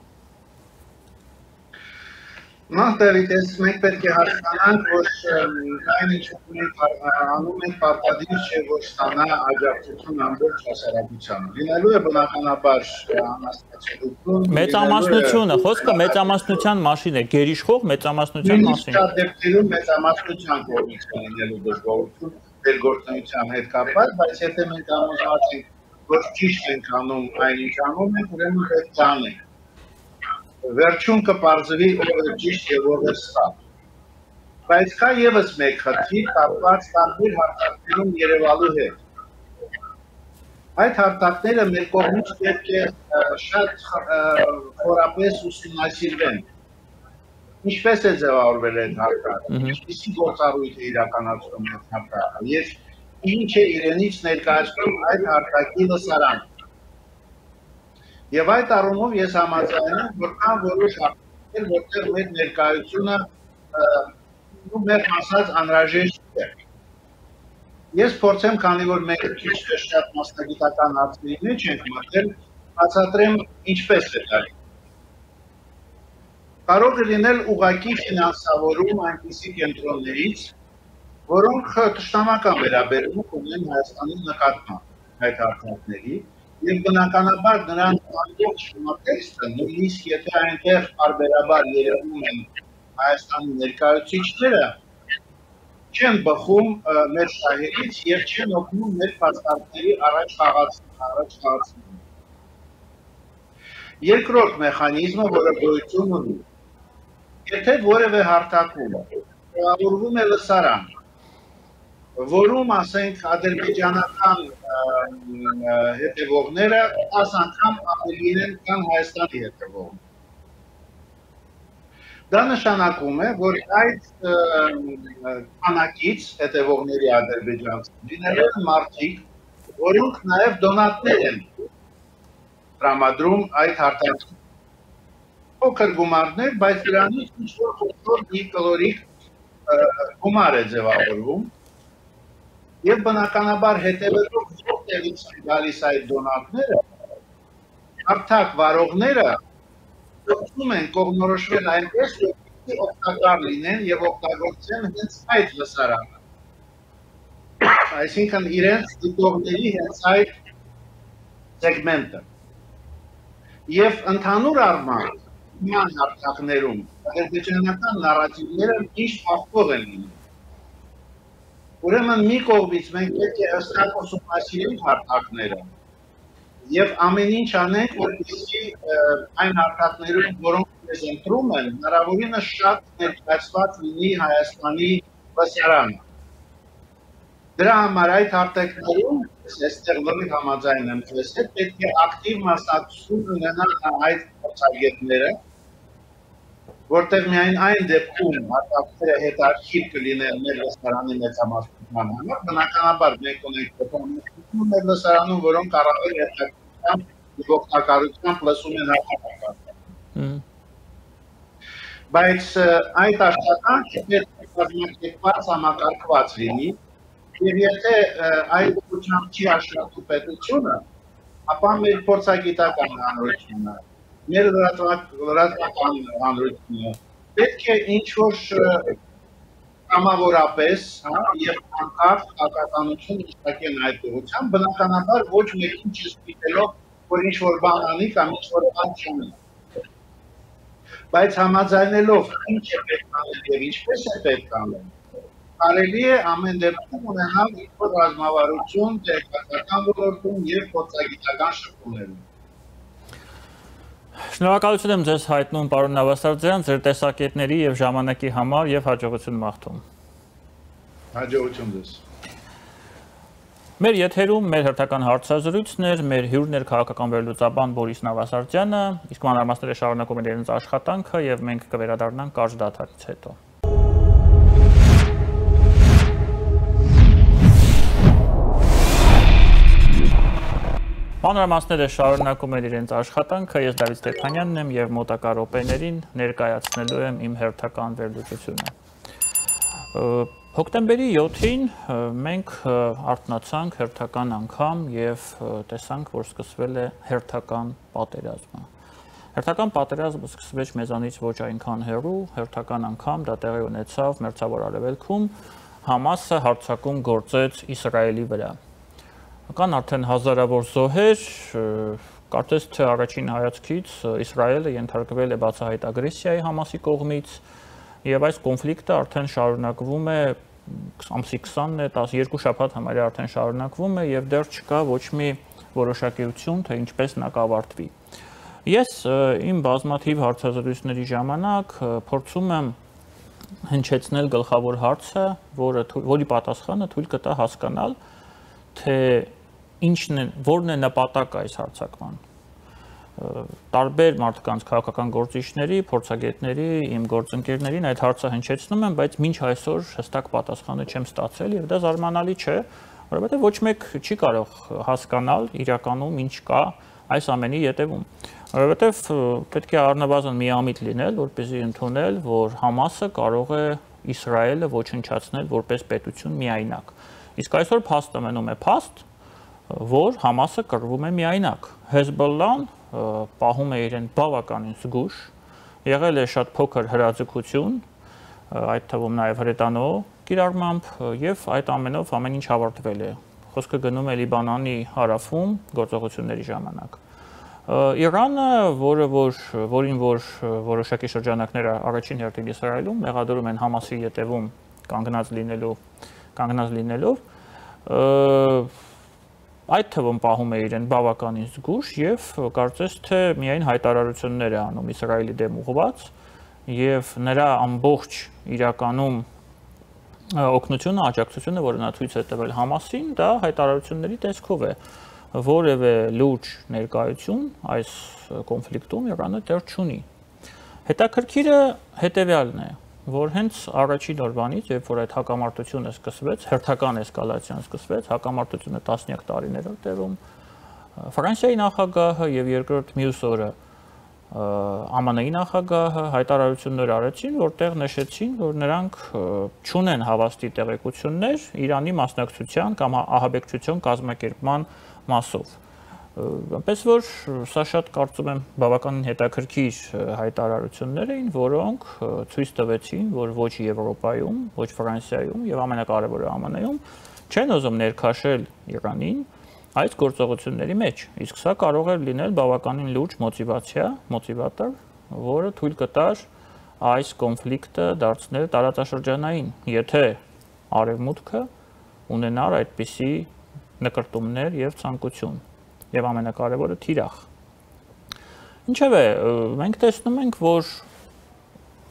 Մարտերիտես մենք պետք է հասկանանք, որ այն ինչ մենք անում ենք պարտադիր չէ, որ ստանա աջակցություն ամբողջ հասարակությանը։ Լինելու է բնականաբար անհասկանալիություն։ Մեծամասնությունը, խոսքը մեծամասնության մասին է, գերիշխող մեծամասնության մասին։ Շատ դեպքերում մեծամասնության կողմից է լինելու դժվարություն ներգործունեության հետ կապված, բայց եթե մենք համոզված ենք, որ ճիշտ ենք անում այն ինչ անում ենք, ուրեմն պետք է անենք։ Վերջում կպարզվի ով է ճիշտ եւ ով է սխալ։ Բայց կա եւս մեկ խնդիր կապված տարբեր հարթակներում երևալու հետ։ Այդ հարթակները մեր կողմից պետք է շատ խորապես ուսումնասիրվեն։ Ինչպես է ձևավորվել այդ հարթակը, ինչպիսի գործառույթ է իրականացնում այդ հարթակը, եւ ինչ է իրենից ներկայացնում այդ հարթակի լսարանը։ Եվ այդ առումով ես համաձայն եմ, որ կան որոշ հարցեր, որտեղ մեր ներկայությունը ու մեր ասած անհրաժեշտ է։ Ես փորձեմ, քանի որ մենք քիչ թե շատ մասնագիտական հարցերի մեջ ենք մտել, բացատրեմ ինչպես է դա։ Կարող է լինել ուղղակի ֆինանսավորում այնպիսի կենտրոններից, որոնք թշնամական վերաբերմունք ունեն Հայաստանի նկատմամբ այդ հարցերի։ Եվ բնականաբար նրանց ամբողջ մակերեսը, նույնիսկ եթե այնտեղ պարբերաբար երևում են Հայաստանի ներկայացուցիչները, չեն բխում մեր շահերից եւ չեն օգնում մեր փաստարկների առաջ խաղացման։ Երկրորդ մեխանիզմը, որը գոյություն ունի, եթե որևէ հարթակում տեղավորվում է լսարան, որում ասենք ադրբեջանական հետևողները տասը անգամ ավելի են, քան Հայաստանի հետևողները։ Դա նշանակում է, որ այդ քանակից հետևողների ադրբեջանցի լինելու են մարդիկ, որոնք նաև դոնատներ են տրամադրում այդ հարթակին։ Փոքր գումարներ, բայց դրանից ինչ-որ խոշոր մի կլորիկ գումար է ձևավորվում։ Եվ բնականաբար հետևելով որտեղից են գալիս այդ դոնատները, հարթակ վարողները փորձում են կողմնորոշվել այնպես, որ օգտակար լինեն եւ օգտագործեն հենց այդ լսարանը։ Այսինքն իրենց դիտողների հենց այդ սեգմենտը։ Եվ ընդհանուր առմամբ նման հարթակներում ադրբեջանական նարատիվները միշտ հաղթող են լինում։ Ուրեմն մի կողմից մենք պետք է հստակ ուսումնասիրենք հարթակները եւ ամեն ինչ անենք, որպեսզի այն հարթակներում, որոնք մեզ ընտրում են, հնարավորինս շատ ներկայացված լինի Հայաստանի լսարանը։ Դրա համար այդ արտեկներում այստեղ լրիվ համաձայն եմ ձեզ հետ պետք է ակտիվ մասնակցություն ունենան այդ փորձագետները, որտեղ միայն այն դեպքում հատվածները հետաքրքիր կլինեն մեր լսարանի մեծամասնության համար, բնականաբար մենք ունենք փոփոխություններ մեր լսարանում, որոնք առավել հետաքրքրությամբ եւ օգտակարությամբ լսում են հաղորդակցը։ Բայց այդ աշխատանքը պետք է կազմակերպված համակարգված լինի, եւ եթե այդ ուղղությամբ չի աշխատում պետությունը, ապա մեր փորձագիտական հանրությունը, մեր լրատվական հանրությունը պետք է ինչ-որ կամավորապես եւ անկախ հակատանություն մշակեն այդ ուղղությամբ, բնականաբար ոչ մեկին չստիպելով, որ ինչ-որ բան անի կամ ինչ-որ բան չանի։ Բայց համաձայնելով ինչ է պետք անել եւ ինչպես է պետք անել, կարելի է ամեն դեպքում ունենալ ինչ-որ ռազմավարություն տեղեկատվական ոլորտում եւ փորձագիտական շրջաններում։ Շնորհակալություն եմ ձեզ հայտնում, պարոն Նավասարդյան, ձեր տեսակետների եւ ժամանակի համար եւ հաջողություն մաղթում։ Հաջողություն ձեզ։ Մեր եթերում մեր հերթական հարցազրույցն էր, մեր հյուրն էր քաղաքական վերլուծաբան Բորիս Նավասարդյանը, իսկ մանրամասները շարունակում են իրենց աշխատանքը եւ մենք կվերադառնանք կարճ դադարից հետո։ Մանրամասները շարունակում են իրենց աշխատանքը, ես Դավիթ Ստեփանյանն եմ եւ մոտակա րոպեներին ներկայացնելու եմ իմ հերթական վերլուծությունը։ Հոկտեմբերի յոթին մենք արթնացանք հերթական անգամ եւ տեսանք, որ սկսվել է հերթական պատերազմը։ Հերթական պատերազմը սկսվեց մեզանից ոչ այնքան հեռու, հերթական անգամ դա տեղի ունեցավ Մերձավոր Արևելքում, Համասը հարձակում գործեց Իսրայելի վրա։ Կան արդեն հազարավոր զոհեր, կարծես թե առաջին հայացքից Իսրայելը ենթարկվել է բացահայտ ագրեսիայի Համասի կողմից եւ այս կոնֆլիկտը արդեն շարունակվում է ամսի քսանն է, տասներկու շաբաթ համարյա արդեն շարունակվում է եւ դեռ չկա ոչ մի որոշակիություն, թե ինչպես նա կավարտվի։ Ես իմ բազմաթիվ հարցազրույցների ժամանակ փորձում եմ հնչեցնել գլխավոր հարցը, որը որի պատասխանը թույլ կտա հասկանալ, թե ինչն է, որն է նպատակը այս հարձակման։ Տարբեր մարդկանց քաղաքական գործիչների, փորձագետների, իմ գործընկերներին այդ հարցը հնչեցնում եմ, բայց մինչ այսօր հստակ պատասխանը չեմ ստացել եւ դա զարմանալի չէ, որովհետեւ ոչ մեկ չի կարող հասկանալ իրականում ինչ կա այս ամենի ետևում։ Որովհետեւ պետք է առնվազն միամիտ լինել, որպեսզի ընդունել, որ Համասը կարող է Իսրայելը ոչնչացնել որպես պետություն միայնակ։ Իսկ այսօր փաստը մնում է փաստ, որ Համասը կռվում է միայնակ։ Հեզբոլլան պահում է իրեն բավականին զգուշ, եղել է շատ փոքր հրաձգություն, այդ թվում նաև հրետանո կիրառմամբ եւ այդ ամենով ամեն ինչ ավարտվել է։ Խոսքը գնում է Լիբանանի հարավում գործողությունների ժամանակ։ Իրանը, որը որ որին որ որոշակի շրջանակներ առաջին հերթին Իսրայելում մեղադրում են Համասի ետևում կանգնած լինելու, կանգնած լինելով, այդ թվում պահում է իրեն բավականին զգուշ եւ կարծես թե միայն հայտարարություններ է անում Իսրայելի դեմ ուղղված եւ նրա ամբողջ իրականում օգնությունը, աջակցությունը, որը նա ցույց է տվել Համասին, դա հայտարարությունների տեսքով է։ Որևէ լուրջ ներկայություն այս կոնֆլիկտում Իրանը դեռ չունի։ Հետաքրքիրը հետեւյալն է, որ հենց առաջին օրվանից, երբ որ այդ հակամարտությունը սկսվեց, հերթական էսկալացիան սկսվեց, հակամարտությունը տասնյակ տարիներ էր տևում, Ֆրանսիայի նախագահը եւ երկրորդ մյուս օրը Ა Մ Ն-ի նախագահը հայտարարություններ արեցին, որտեղ նշեցին, որ նրանք չունեն հավաստի տեղեկություններ Իրանի մասնակցության կամ ահաբեկչության կազմակերպման մասով։ Այնպես որ սա շատ կարծում եմ բավականին հետաքրքիր հայտարարություններ էին, որոնք ցույց տվեցին, որ ոչ Եվրոպայում, ոչ Ֆրանսիայում եւ ամենակարևորը ಆ Մ Ն-ում չեն ուզում ներքաշել Իրանին այս գործողությունների մեջ, իսկ սա կարող է լինել բավականին լուրջ մոտիվացիա, մոտիվատոր, որը թույլ կտար այս կոնֆլիկտը դարձնել տարածաշրջանային, եթե Արևմուտքը ունենար այդպիսի նկրտումներ եւ ցանկություն, եւ ամենակարևորը թիրախ։ Ինչևէ, մենք տեսնում ենք, որ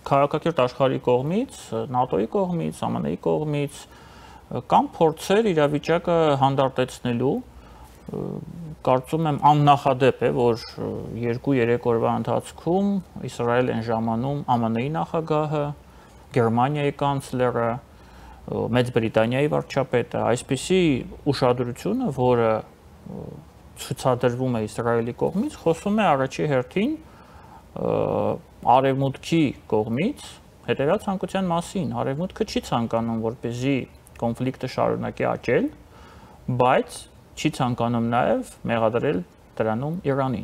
քաղաքակիրթ աշխարհի կողմից, ՆԱՏՕ-ի կողմից, ԱՄՆ-ի կողմից կամ փորձեր իրավիճակը հանդարտեցնելու կարծում եմ աննախադեպ է, որ երկու-երեք օրվա ընթացքում Իսրայել են ժամանում ԱՄՆ-ի նախագահը, Գերմանիայի կանցլերը, Մեծ Բրիտանիայի վարչապետը, այսպիսի ուշադրությունը, որը ցուցադրվում է Իսրայելի կողմից, խոսում է առաջի հերթին Արևմուտքի կողմից հետևյալ ցանկության մասին։ Արևմուտքը չի ցանկանում, որպեսզի կոնֆլիկտը շարունակի աճել, բայց չի ցանկանում նաև մեղադրել դրանում Իրանին։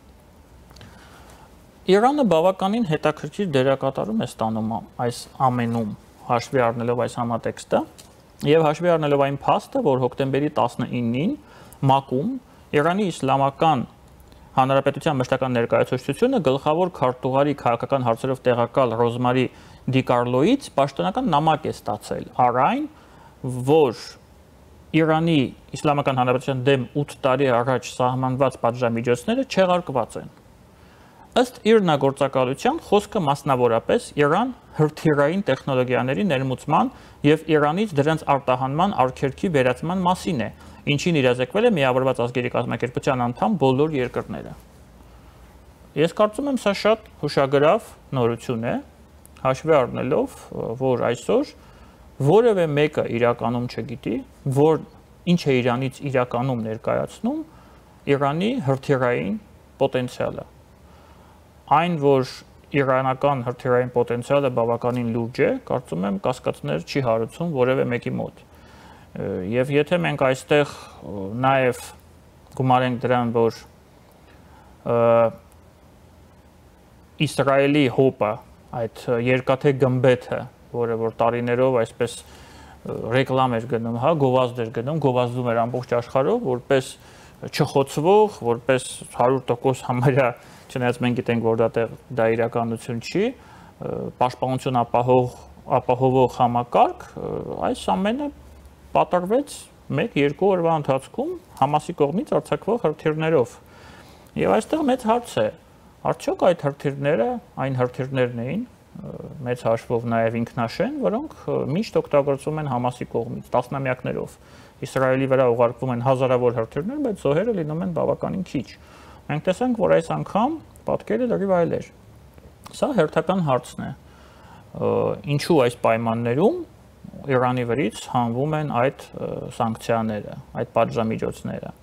Իրանը բավականին հետաքրքիր դերակատարում է ստանում այս ամենում, հաշվի առնելով այս համատեքստը, եւ հաշվի առնելով այն փաստը, որ հոկտեմբերի տասնինին ՄԱԿ-ում Իրանի Իսլամական Հանրապետության մշտական ներկայացուցչությունը գլխավոր քարտուղարի քաղաքական հարցերով տեղակալ Ռոզմարի Դիկարլոից պաշտոնական նամակ է ստացել առ այն, որ Իրանի Իսլամական Հանրապետության դեմ ութ տարի առաջ սահմանված պատժամիջոցները չեղարկված են։ Ըստ իրնագործակալության խոսքը մասնավորապես Իրան հրթիռային տեխնոլոգիաների ներմուծման եւ Իրանից դրանց արտահանման արգելքի վերացման մասին է, ինչին իրազեկվել է Միավորված ազգերի կազմակերպության անդամ բոլոր երկրները։ Ես կարծում եմ, սա շատ հուշագրավ նորություն է, հաշվի առնելով, որ այսօր որևէ մեկը իրականում չգիտի, որ ինչ է Իրանից իրականում ներկայացնում Իրանի հրթիռային պոտենցիալը։ Այն, որ իրանական հրթիռային պոտենցիալը բավականին լուրջ է, կարծում եմ կասկածներ չի հարուցում որևէ մեկի մոտ։ Եվ եթե մենք այստեղ նաև գումարենք դրան, որ Իսրայելի հոպը, այդ երկաթե գմբեթը, որը որ տարիներով այսպես ռեկլամ էր գնում, հա, գովազդ էր գնում, գովազդում էր ամբողջ աշխարհով, որպես չխոցվող, որպես հարյուր տոկոս համարյա, չնայած մենք գիտենք, որ դա իրականություն չի, պաշտպանություն ապահով ապահովող համակարգ, այս ամենը պատրվեց մեկ-երկու օրվա ընթացքում Համասի կողմից արձակվող հրթիռներով։ Եվ այստեղ մեծ հարց է, արդյոք այդ հրթիռները այն հրթիռներն էին, մեծ հաշվով նաև ինքնաշեն, որոնք միշտ օգտագործվում են Համասի կողմից տասնամյակներով։ Իսրայելի վրա ուղարկվում են հազարավոր հրթիռներ, բայց զոհերը լինում են բավականին քիչ։ Մենք տեսանք, որ այս անգամ պատկերը լրիվ այլ էր։ Սա հերթական հարցն է։ Ինչու այս պայմաններում Իրանի վրից հանվում են այդ սանկցիաները, այդ պատժամիջոցները։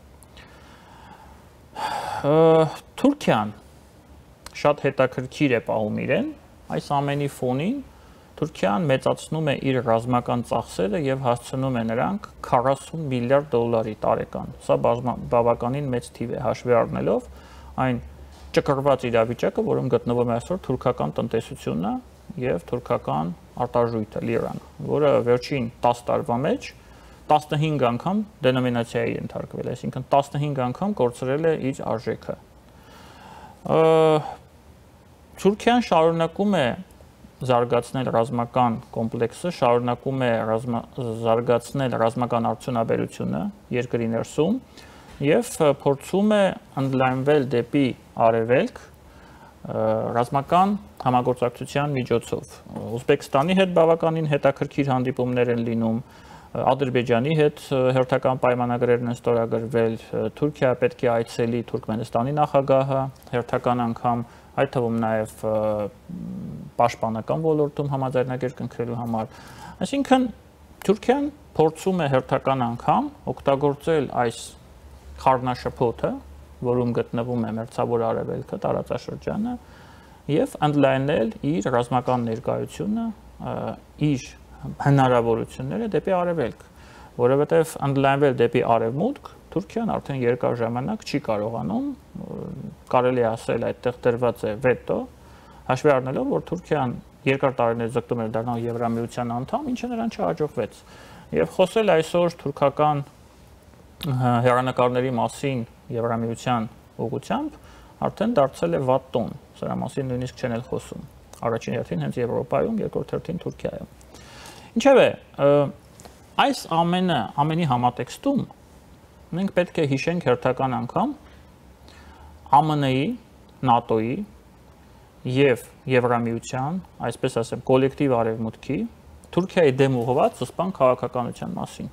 Թուրքիան շատ հետաքրքիր է պահում իրեն, այս ամենի ֆոնին Թուրքիան մեծացնում է իր ռազմական ծախսերը եւ հասցնում է նրանք քառասուն միլիարդ դոլարի տարեկան։ Սա բավականին մեծ թիվ է, հաշվի առնելով այն ճկռված իրավիճակը, որում գտնվում է այսօր թուրքական տնտեսությունը եւ թուրքական արտարժույթը լիրան, որը վերջին տասը տարվա մեջ տասնհինգ անգամ դենոմինացիայի ենթարկվել է, այսինքն տասնհինգ անգամ կորցրել է իր արժեքը։ Թուրքիան շարունակում է զարգացնել ռազմական կոմպլեքսը, շարունակում է ռազմա, զարգացնել ռազմական արդյունաբերությունը երկրի ներսում եւ փորձում է ընդլայնվել դեպի արևելք ռազմական համագործակցության միջոցով։ Ուզբեկստանի հետ բավականին հետաքրքիր հանդիպումներ են լինում, Ադրբեջանի հետ հերթական պայմանագրեր են ստորագրվել, Թուրքիա պետք է այցելի Թուրքմենստանի նախագահը հերթական անգամ, այդ թվում նաև պաշտպանական ոլորտում համաձայնագրեր կնքրելու համար։ Այսինքն Թուրքիան փորձում է հերթական անգամ օգտագործել այս խառնաշփոթը, որում գտնվում է մերձավոր արևելքը, տարածաշրջանը, եւ ընդլայնել իր ռազմական ներկայությունը, իր հնարավորությունները դեպի արևելք, որովհետեւ ընդլայնվել դեպի արևմուտք Թուրքիան արդեն երկար ժամանակ չի կարողանում, կարելի է ասել այդտեղ դրված է վետո, հաշվի առնելով, որ Թուրքիան երկար տարիներ ձգտում էր դառնալ Եվրամիության անդամ, ինչը նրան չհաջողվեց։ Եվ խոսել այսօր թուրքական հեռանկարների մասին Եվրամիության ուղղությամբ արդեն դարձել է վատ տոն, սրա մասին նույնիսկ չեն էլ խոսում։ Առաջին հերթին հենց Եվրոպայում, երկրորդ հերթին Թուրքիայում։ Ինչևէ, այս ամենը, ամենի համատեքստում մենք պետք է հիշենք հերթական անգամ ԱՄՆ-ի, ՆԱՏՕ-ի եւ Եվրամիության, այսպես ասեմ, կոլեկտիվ արևմուտքի Թուրքիայի դեմ ուղղված սպան քաղաքականության մասին։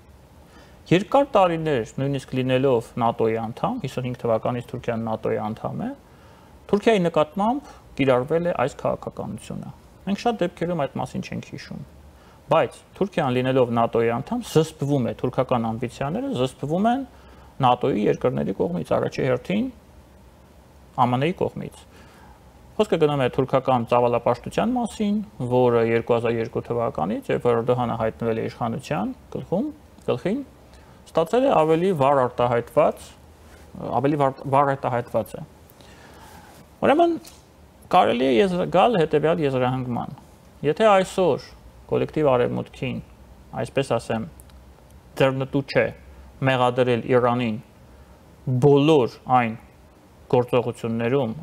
Երկար տարիներ, նույնիսկ լինելով ՆԱՏՕ-ի անդամ, հիսունհինգ թվականից Թուրքիան ՆԱՏՕ-ի անդամ է, Թուրքիայի նկատմամբ կիրառվել է այս քաղաքականությունը։ Մենք շատ դեպքերում այդ մասին չենք հիշում։ Բայց Թուրքիան լինելով ՆԱՏՕ-ի անդամ, զսպվում է թուրքական ամբիցիաները, զսպվում են ՆԱՏՕ-ի երկրների կողմից, առաջի հերթին ԱՄՆ-ի կողմից։ Խոսքը գնում է թուրքական ծավալապաշտության մասին, որը երկու հազար երկու թվականից, երբ Էրդողանը հայտնվել է իշխանության գլխում, գլխին, ստացել է ավելի վառ արտահայտված, ավելի վառ արտահայտված է։ Ուրեմն կարելի է գալ հետևյալ եզրահանգման։ Եթե այսօր կոլեկտիվ արևմուտքին, այսպես ասեմ, ձեռնտու չէ մեղադրել Իրանին բոլոր այն գործողություններում,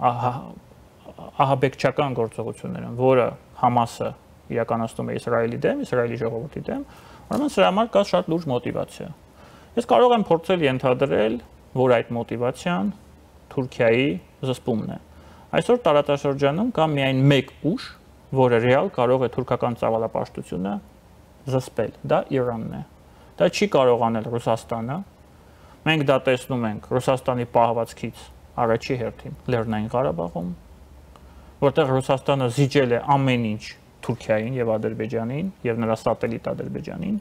ահաբեկչական գործողություններում, որը Համասը իրականացնում է Իսրայելի դեմ, Իսրայելի ժողովրդի դեմ, ուրեմն սրա համար կա շատ լուրջ մոտիվացիա։ Ես կարող եմ փորձել ենթադրել, որ այդ մոտիվացիան Թուրքիայի զսպումն է։ Այսօր տարածաշրջանում կա միայն մեկ ուժ, որը ռեալ կարող է թուրքական ծավալապաշտությունը զսպել, դա Իրանն է։ Դա չի կարող անել Ռուսաստանը։ Մենք դա տեսնում ենք Ռուսաստանի պահվածքից առաջի հերթին Լեռնային Ղարաբաղում, որտեղ Ռուսաստանը զիջել է ամեն ինչ Թուրքիային եւ Ադրբեջանին եւ նրա սատելիտ Ադրբեջանին։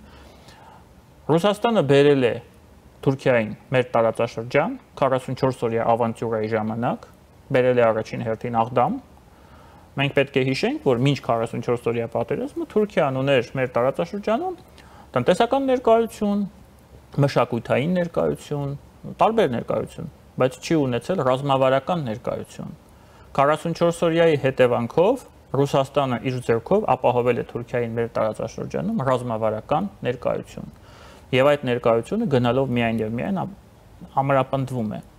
Ռուսաստանը բերել է Թուրքիային մեր տարածաշրջան քառասունչորս օրյա ավանտյուրայի ժամանակ, բերել է առաջին հերթին Աղդամ։ Մենք պետք է հիշենք, որ մինչ քառասունչորս օրյա պատերազմը Թուրքիան ուներ մեր տարածաշրջանում տնտեսական ներկայություն, մշակութային ներկայություն, տարբեր ներկայություն, բայց չի ունեցել ռազմավարական ներկայություն։ քառասունչորս օրյայի հետևանքով Ռուսաստանը իր ձեռքով ապահովել է Թուրքիային մեր տարածաշրջանում ռազմավարական ներկայություն։ Եվ այդ ներկայությունը գնալով միայն եւ միայն ամրապնդվում է։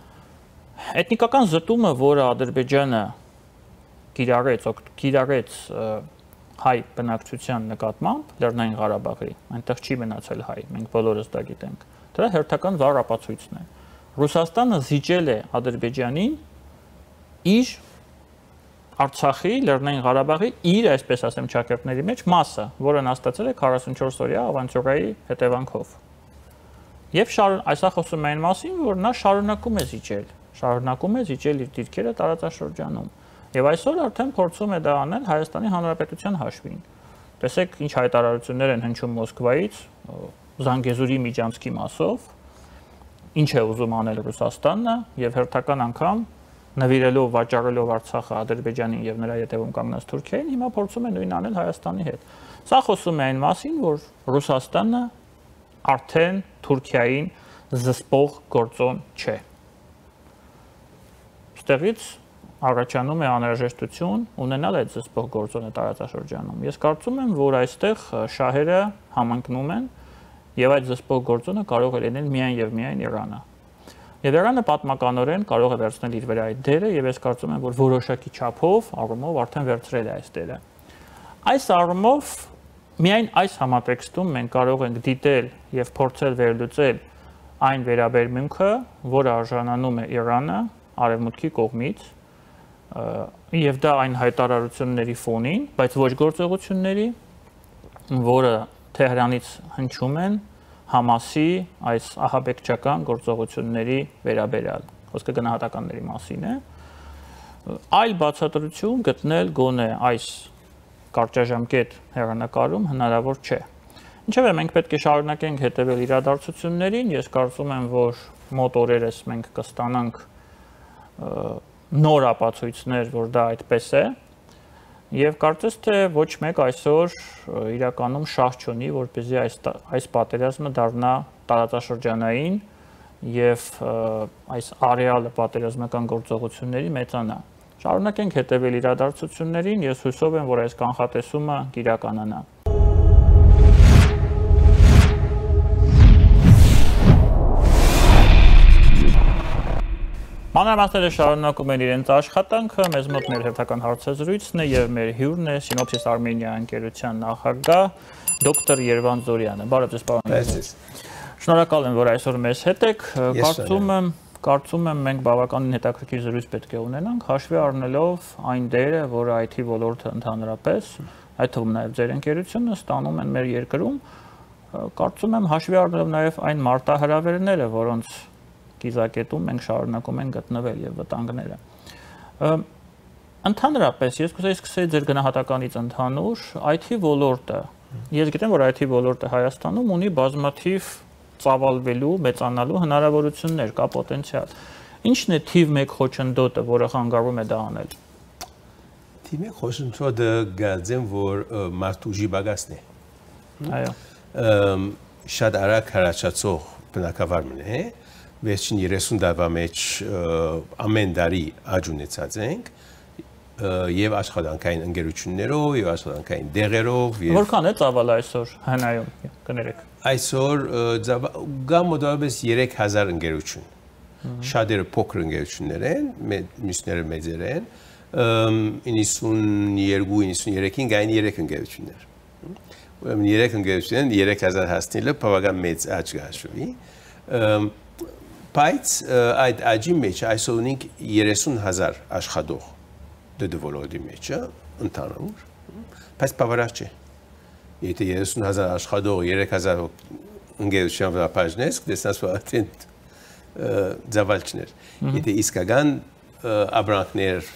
Էթնիկական զտումը, որը Ադրբեջանը կիրառեց, կիրառեց հայ բնակչության նկատմամբ Լեռնային Ղարաբաղի, այնտեղ չի մնացել հայ, մենք բոլորս դա գիտենք։ Դրա հերթական վառ ապացույցն է։ Ռուսաստանը զիջել է Ադրբեջանին իր Արցախի, Լեռնային Ղարաբաղի իր, այսպես ասեմ, ճակերտների մեջ մասը, որն ստացել է քառասունչորս օրյա ավանտյուրայի հետևանքով։ Եվ այսա խոսում է այն մասին, որ նա շարունակում է զիջել, շարունակում է զիջել իր դիրքերը տարածաշրջանում։ Եվ այսօր արդեն փորձում է դա անել Հայաստանի Հանրապետության հաշվին։ Տեսեք, ինչ հայտարարություններ են հնչում Մոսկվայից, Զանգեզուրի միջանցքի մասով, ինչ է ուզում անել Ռուսաստանը եւ հերթական անգամ նվիրելով, վաճառելով Արցախը Ադրբեջանին եւ նրա ետևում կանգնած Թուրքիային, հիմա փորձում է նույնն անել Հայաստանի հետ։ Սա խոսում է այն մասին, որ Ռուսաստանը արդեն Թուրքիային զսպող գործոն չէ։ Ստեղից առաջանում է անհրաժեշտություն ունենալ այդ զսպող գործոնը տարածաշրջանում։ Ես կարծում եմ, որ այստեղ շահերը համընկնում են եւ այդ զսպող գործոնը կարող է լինել միայն եւ միայն Իրանը։ Եվ Իրանը պատմականորեն կարող է վերցնել իր վրա այդ դերը եւ ես կարծում եմ, որ որոշակի չափով առումով արդեն վերցրել է այս դերը։ Այս առումով միայն այս համատեքստում մենք կարող ենք դիտել եւ փորձել վերլուծել այն վերաբերմունքը, որը արժանանում է Իրանը արևմուտքի կողմից, եւ դա այն հայտարարությունների ֆոնին, բայց ոչ գործողությունների, որը Թեհրանից հնչում են Համասի այս ահաբեկչական գործողությունների վերաբերյալ, խոսքը գնահատականների մասին է, այլ բացատրություն գտնել գոնե այս կարճաժամկետ հեռանկարում հնարավոր չէ։ Ինչևէ, մենք պետք է շարունակենք հետևել իրադարձություններին, ես կարծում եմ, որ մոտ օրերս մենք կստանանք նոր ապացույցներ, որ դա այդպես է, եւ կարծես թե ոչ մեկ այսօր իրականում շահ չունի, որպեսզի այս այս պատերազմը դառնա տարածաշրջանային եւ այս արեալը պատերազմական գործողությունների մեծանա։ Շարունակենք հետևել իրադարձություններին, ես հուսով եմ, որ այս կանխատեսումը կիրականանա։ Մանրամասները շարունակում են իրենց աշխատանքը, մեզ մոտ մեր հերթական հարցազրույցն է եւ մեր հյուրն է Synopsis Armenia ընկերության նախագահ դոկտոր Երվանդ Զորյանը։ Բարև ձեզ, պարոն։ Շնորհակալ եմ, որ այսօր մեզ հետ եք։ Կարծում եմ, կարծում եմ մենք բավականին հետաքրքիր զրույց պետք է ունենանք, հաշվի առնելով այն դերը, որ I T ոլորտը ընդհանրապես, այդ թվում նաև ձեր ընկերությունը ստանում են մեր երկրում, կարծում եմ հաշվի առնելով նաև այն մարտահրավերները, որոնց կիզակետում մենք շարունակում ենք գտնվել եւ վտանգները։ Ընդհանրապես ես կուզեի սկսել ձեր գնահատականից ընդհանուր I T ոլորտը։ Ես գիտեմ, որ I T ոլորտը Հայաստանում ունի բազմաթիվ ծավալվելու, մեծանալու հնարավորություններ, կա պոտենցիալ։ Ինչն է թիվ մեկ խոչընդոտը, որը խանգարում է դա անել։ Թիվ մեկ խոչընդոտը գազեմ, որ մարդուժի բագասն է։ Այո։ Շատ արագ հարաճացող բնակավարն է, վերջին երեսուն տարվա մեջ ամեն տարի աճ ունեցած ենք եւ աշխատանքային ընկերություններով եւ աշխատանքային դեղերով եւ Որքան է ծավալը այսօր Հնայում, կներեք։ Այսօր գա մոտավորապես երեք հազար ընկերություն։ Շատերը փոքր ընկերություններ են, մյուսները մեծեր են, իննսունյերկու իննսունյերեքին գային երեք ընկերություններ։ Ուրեմն երեք ընկերությունն երեք հազար հասնելը բավական մեծ աճ կհաշվի։ Բայց այդ աճի մեջ այսօր ունենք երեսուն հազար աշխատող դդվոլորդի մեջը ընդհանուր, բայց բավարար չէ։ Եթե երեսուն հազար աշխատող երեք հազար ընկերության վրա բաժնես, կտեսնես, որ արդեն ձավալչներ։ Եթե իսկական ապրանքներ,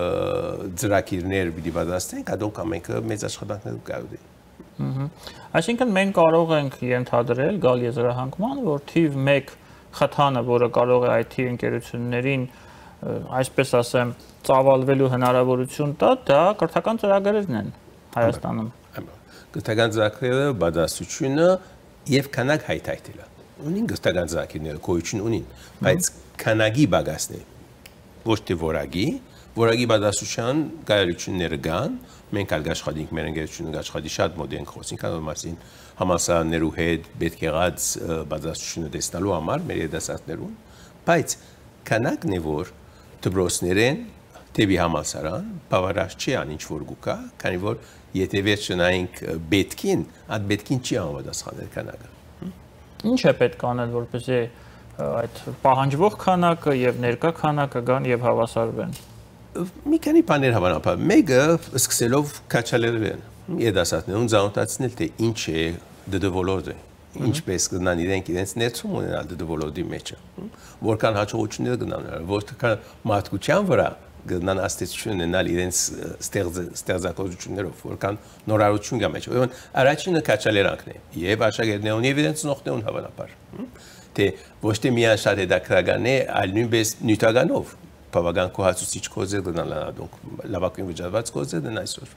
ծրագիրներ պիտի պատրաստենք, ադոնք ամենքը մեծ աշխատանքներ կարող են։ Այսինքն մենք կարող ենք ենթադրել, գալ եզրահանգման, որ թիվ մեկ խթանը, որը կարող է I T ընկերություններին, այսպես ասեմ, ծավալվելու հնարավորություն տա, դա կրթական ծրագրերն են Հայաստանում։ Կրթական ծրագրերը, բادرությունը եւ քանակ հայթայթելը։ Ունին կրթական ծրագրերը, գոյություն ունին, բայց քանակի բագասն է։ Ոչ թե որակի, որակի բادرության գայությունները կան, մենք ալ աշխատենք մեր ընկերությունը աշխատի շատ մոտ ենք խոսենք այդ մասին համալսարաններու հետ պետք եղած բادرությունը տեսնալու համար մեր երիտասարդներուն, բայց քանակն է որ դպրոցներեն դեպի համալսարան բավարար չի ան ինչ որ գուկա, քանի որ եթե վերջնայինք պետքին, այդ պետքին չի համապատասխանել քանակը։ Ինչ է պետք անել, որպեսզի այդ պահանջվող քանակը եւ ներկա քանակը գան եւ հավասարվեն։ Մի քանի բաներ հավանաբար։ Մեկը սկսելով քաչալերեն, երիտասարդներուն զանոթացնել թե ինչ է դդվոլորդը, ինչպես կգնան իրենք իրենց ներծում ունենալ դդվոլորդի մեջը, որքան հաջողություններ կգնան, որքան մարդկության վրա գնան աստեցություն ունենալ իրենց ստեղծագործություններով, որքան նորարարություն կա մեջ։ Ուրեմն առաջինը քաչալերանքն է եւ աշակերտներուն եւ իրենց ծնողներուն հավանաբար։ Թե ոչ թե միայն շատ հետաքրական է, այլ նույնպես նյութականով բավական կոհացուցիչ կոզեր դնալ ադոնք լավագույն վճարված կոզեր դն այսօր։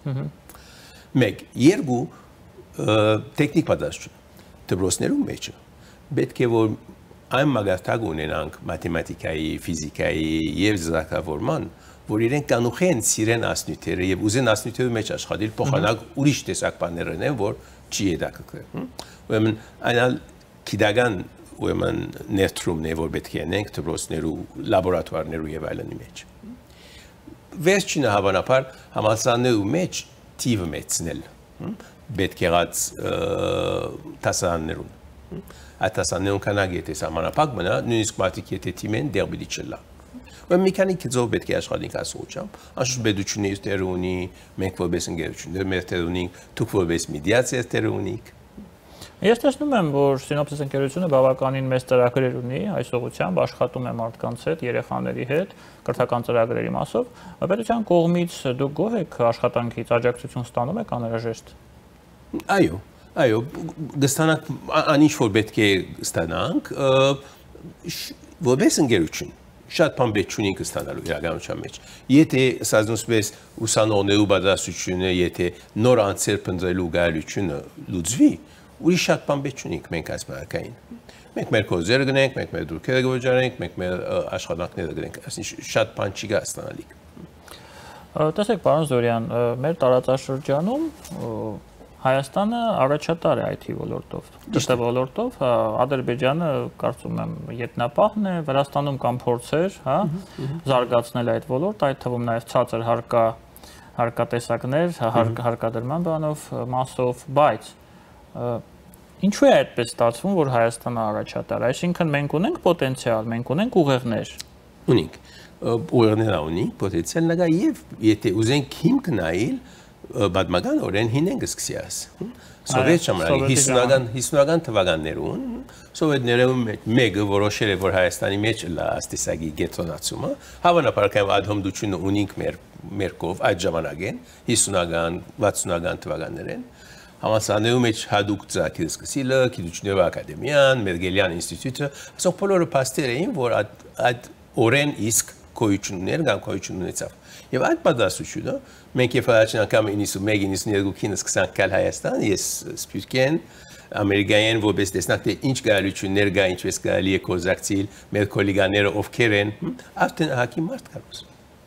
Մեկ, երկու տեխնիկ պատասխան դպրոցներում մեջը պետք է որ այն մագարտակ ունենանք մաթեմատիկայի, ֆիզիկայի եւ զարգացման, որ իրենք կանուխեն սիրեն ասնյութերը եւ ուզեն ասնյութերի մեջ աշխատել, փոխանակ ուրիշ տեսակ բաներն են, որ չի հետաքրքրում։ Ուրեմն այնալ քիդական ուրեմն ներդրումն է, որ պետք է անենք դպրոցներու, լաբորատուարներու եւ այլնի մեջ։ Վերջինը հավանաբար համալսարաններու մեջ թիվը մեծնել, պետք եղած տասարաններուն։ Այդ տասարաններուն քանակը եթե սահմանափակ մնա, նույնիսկ մարդիկ եթե թիմեն դեռ պիտի չլա։ Ու մի քանի քիզով պետք է աշխատենք ասուճամ, անշուշտ բեդությունների տեր ունի, մենք որպես ընկերություններ մեր տեր ունենք, դուք որպես մեդիացիա տեր ունիք։ Ես տեսնում եմ, որ Synopsys ընկերությունը բավականին մեծ ծրագրեր ունի, այս ուղղությամբ աշխատում է մարդկանց հետ, երեխաների հետ, կրթական ծրագրերի մասով։ Պետության կողմից դուք գոհ եք աշխատանքից, աջակցություն ստանում եք անհրաժեշտ։ Այո, այո, դստանանք անիշ որ պետք է ստանանք, որպես ընկերություն շատ բան պետք չունենք ստանալու իրականության մեջ։ Եթե ասածնպես ուսանողներու բادرությունը, եթե նոր անձեր փնտրելու գայությունը լուծվի, ուրիշ շատ բան պետք չունենք մենք այս բանակային։ Մենք մեր կոզերը գնենք, մենք մեր դուրքերը գոճարենք, մենք մեր աշխատանքները գնենք, այսինքն շատ բան չի գա ստանալիք։ Տեսեք, պարոն Զորյան, մեր տարածաշրջանում Հայաստանը առաջատար է I T ոլորտով, ճիշտ ոլորտով, Ադրբեջանը կարծում եմ ետնապահն է, Վրաստանում կան փորձեր, հա, զարգացնել այդ ոլորտը, այդ թվում նաև ցածր հարկա հարկատեսակներ, հարկադրման բանով, մասով, բայց Ինչու է այդպես ստացվում, որ Հայաստանը առաջատար, այսինքն մենք ունենք պոտենցիալ, մենք ունենք ուղեղներ։ Ունենք, ուղեղներ ունենք, պոտենցիալ նկա եւ եթե ուզենք հիմք նայել, բադմական օրեն հինենք սկսիաս։ Սովետ ժամանակի հիսունական հիսունական թվականներուն սովետներում մեկը որոշել է որ Հայաստանի մեջ լա աստիսագի գետոնացումը, հավանաբար կայ ադհոմդությունը ունենք մեր մերկով այդ ժամանակին հիսունական վաթսունական թվականներեն Համալսարաններում մեջ հadoop ծրագիր սկսիլը, գիտությունների ակադեմիան, Մերգելյան ինստիտուտը, ասող բոլորը փաստեր էին, որ այդ օրեն իսկ գոյություններ կամ գոյություն ունեցավ։ Եվ այդ պատասխանությունը մենք երբ առաջին անգամ իննսունմեկ իննսունյոթին սկսանք գալ Հայաստան, ես սպյուրքեն ամերիկայեն որպես տեսնակ թե ինչ գալություններ կա, ինչպես կարելի է կոզակցիլ, մեր կոլեգաները ովքեր են, արդեն հակի մարդ կար։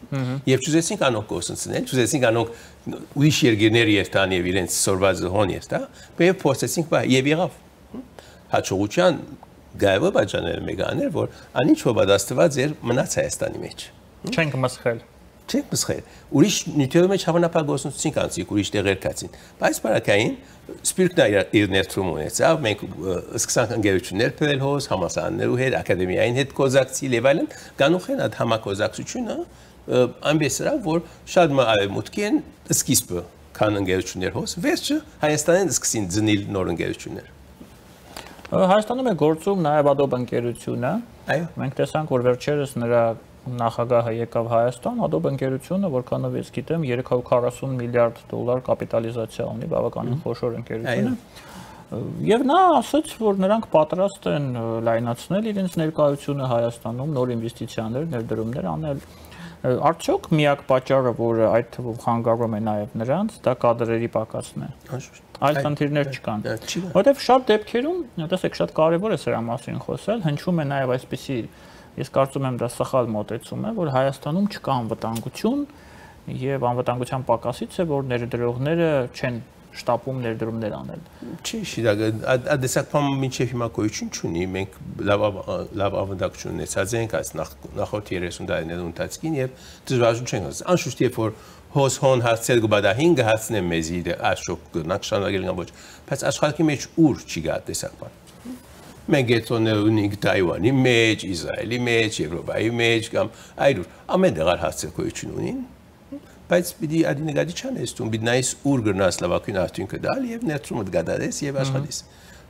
Եվ ճուզեցինք անոնք կոսնցնել, ճուզեցինք անոնք ուրիշ երկրներ երթան եւ իրենց սորված հոն երթա, եւ փորձեցինք եւ եղավ։ Հաջողության գայվը բաժանել մեգաներ, որ անիչ հոբադաստված էր մնաց Հայաստանի մեջ։ Չենք մսխել։ Չենք մսխել։ Ուրիշ նյութերի մեջ հավանաբար գործունեություն կանցիկ, ուրիշ տեղեր կացին։ Բայց բարակային սպիրկն իր ներդրում ունեցավ, մենք սկսանք ընկերություններ փրել հոս, համալսարաններու հետ, ակադեմիային հետ կոզակցի եւ այլն, կանուխ են այդ համակոզակցությունը այնպես էր, որ շատ մայմուտք են սկիզբը քան ընկերություններ հոս, վերջը Հայաստանին սկսին ծնել նոր ընկերություններ։ Հայաստանում է գործում նաև Adobe ընկերությունը։ Այո։ Մենք տեսանք, որ վերջերս նրա նախագահը եկավ Հայաստան, Adobe ընկերությունը, որքանով ես գիտեմ, երեք հարյուր քառասուն միլիարդ դոլար կապիտալիզացիա ունի, բավականին խոշոր ընկերություն է։ Եվ նա ասաց, որ նրանք պատրաստ են լայնացնել իրենց ներկայությունը Հայաստանում, նոր ինվեստիցիաներ, ներդրումներ անել։ Արդյոք միակ պատճառը, որը այդ թվում խանգարում է նաև նրանց, դա կադրերի պակասն է։ Այլ խնդիրներ չկան։ Որտեվ շատ դեպքերում, տեսեք, շատ կարևոր է սրա մասին խոսել, հնչում է նաև այսպիսի, ես կարծում եմ դա սխալ մոտեցում է, որ Հայաստանում չկա անվտանգություն եւ անվտանգության պակասից է, որ ներդրողները չեն շտապում ներդրումներ անել։ Չի, շիրագ, adesakpam մինչև հիմա գոյություն չունի, մենք լավ լավ ավանդակություն ունեցած ենք այս նախորդ երեսուն տարիների ընթացքին եւ դժվարություն չենք ունեցել։ Անշուշտ երբ որ հոս հոն հարցեր գբադահին գհացնեմ մեզ իր աշխոք նկշանագել կամ ոչ, բայց աշխարհի մեջ ուր չի գա adesakpam։ Մենք գետոներ ունենք Թայվանի մեջ, Իսրայելի մեջ, Եվրոպայի մեջ կամ այլուր, ամեն դեղար հարցեր գոյություն ունին։ Բայց պիտի ադինեգադի չան էստում, պիտի նայես ուր գրնաս լավակույն արդյունքը դալ եւ ներդրումդ գադարես եւ աշխատես։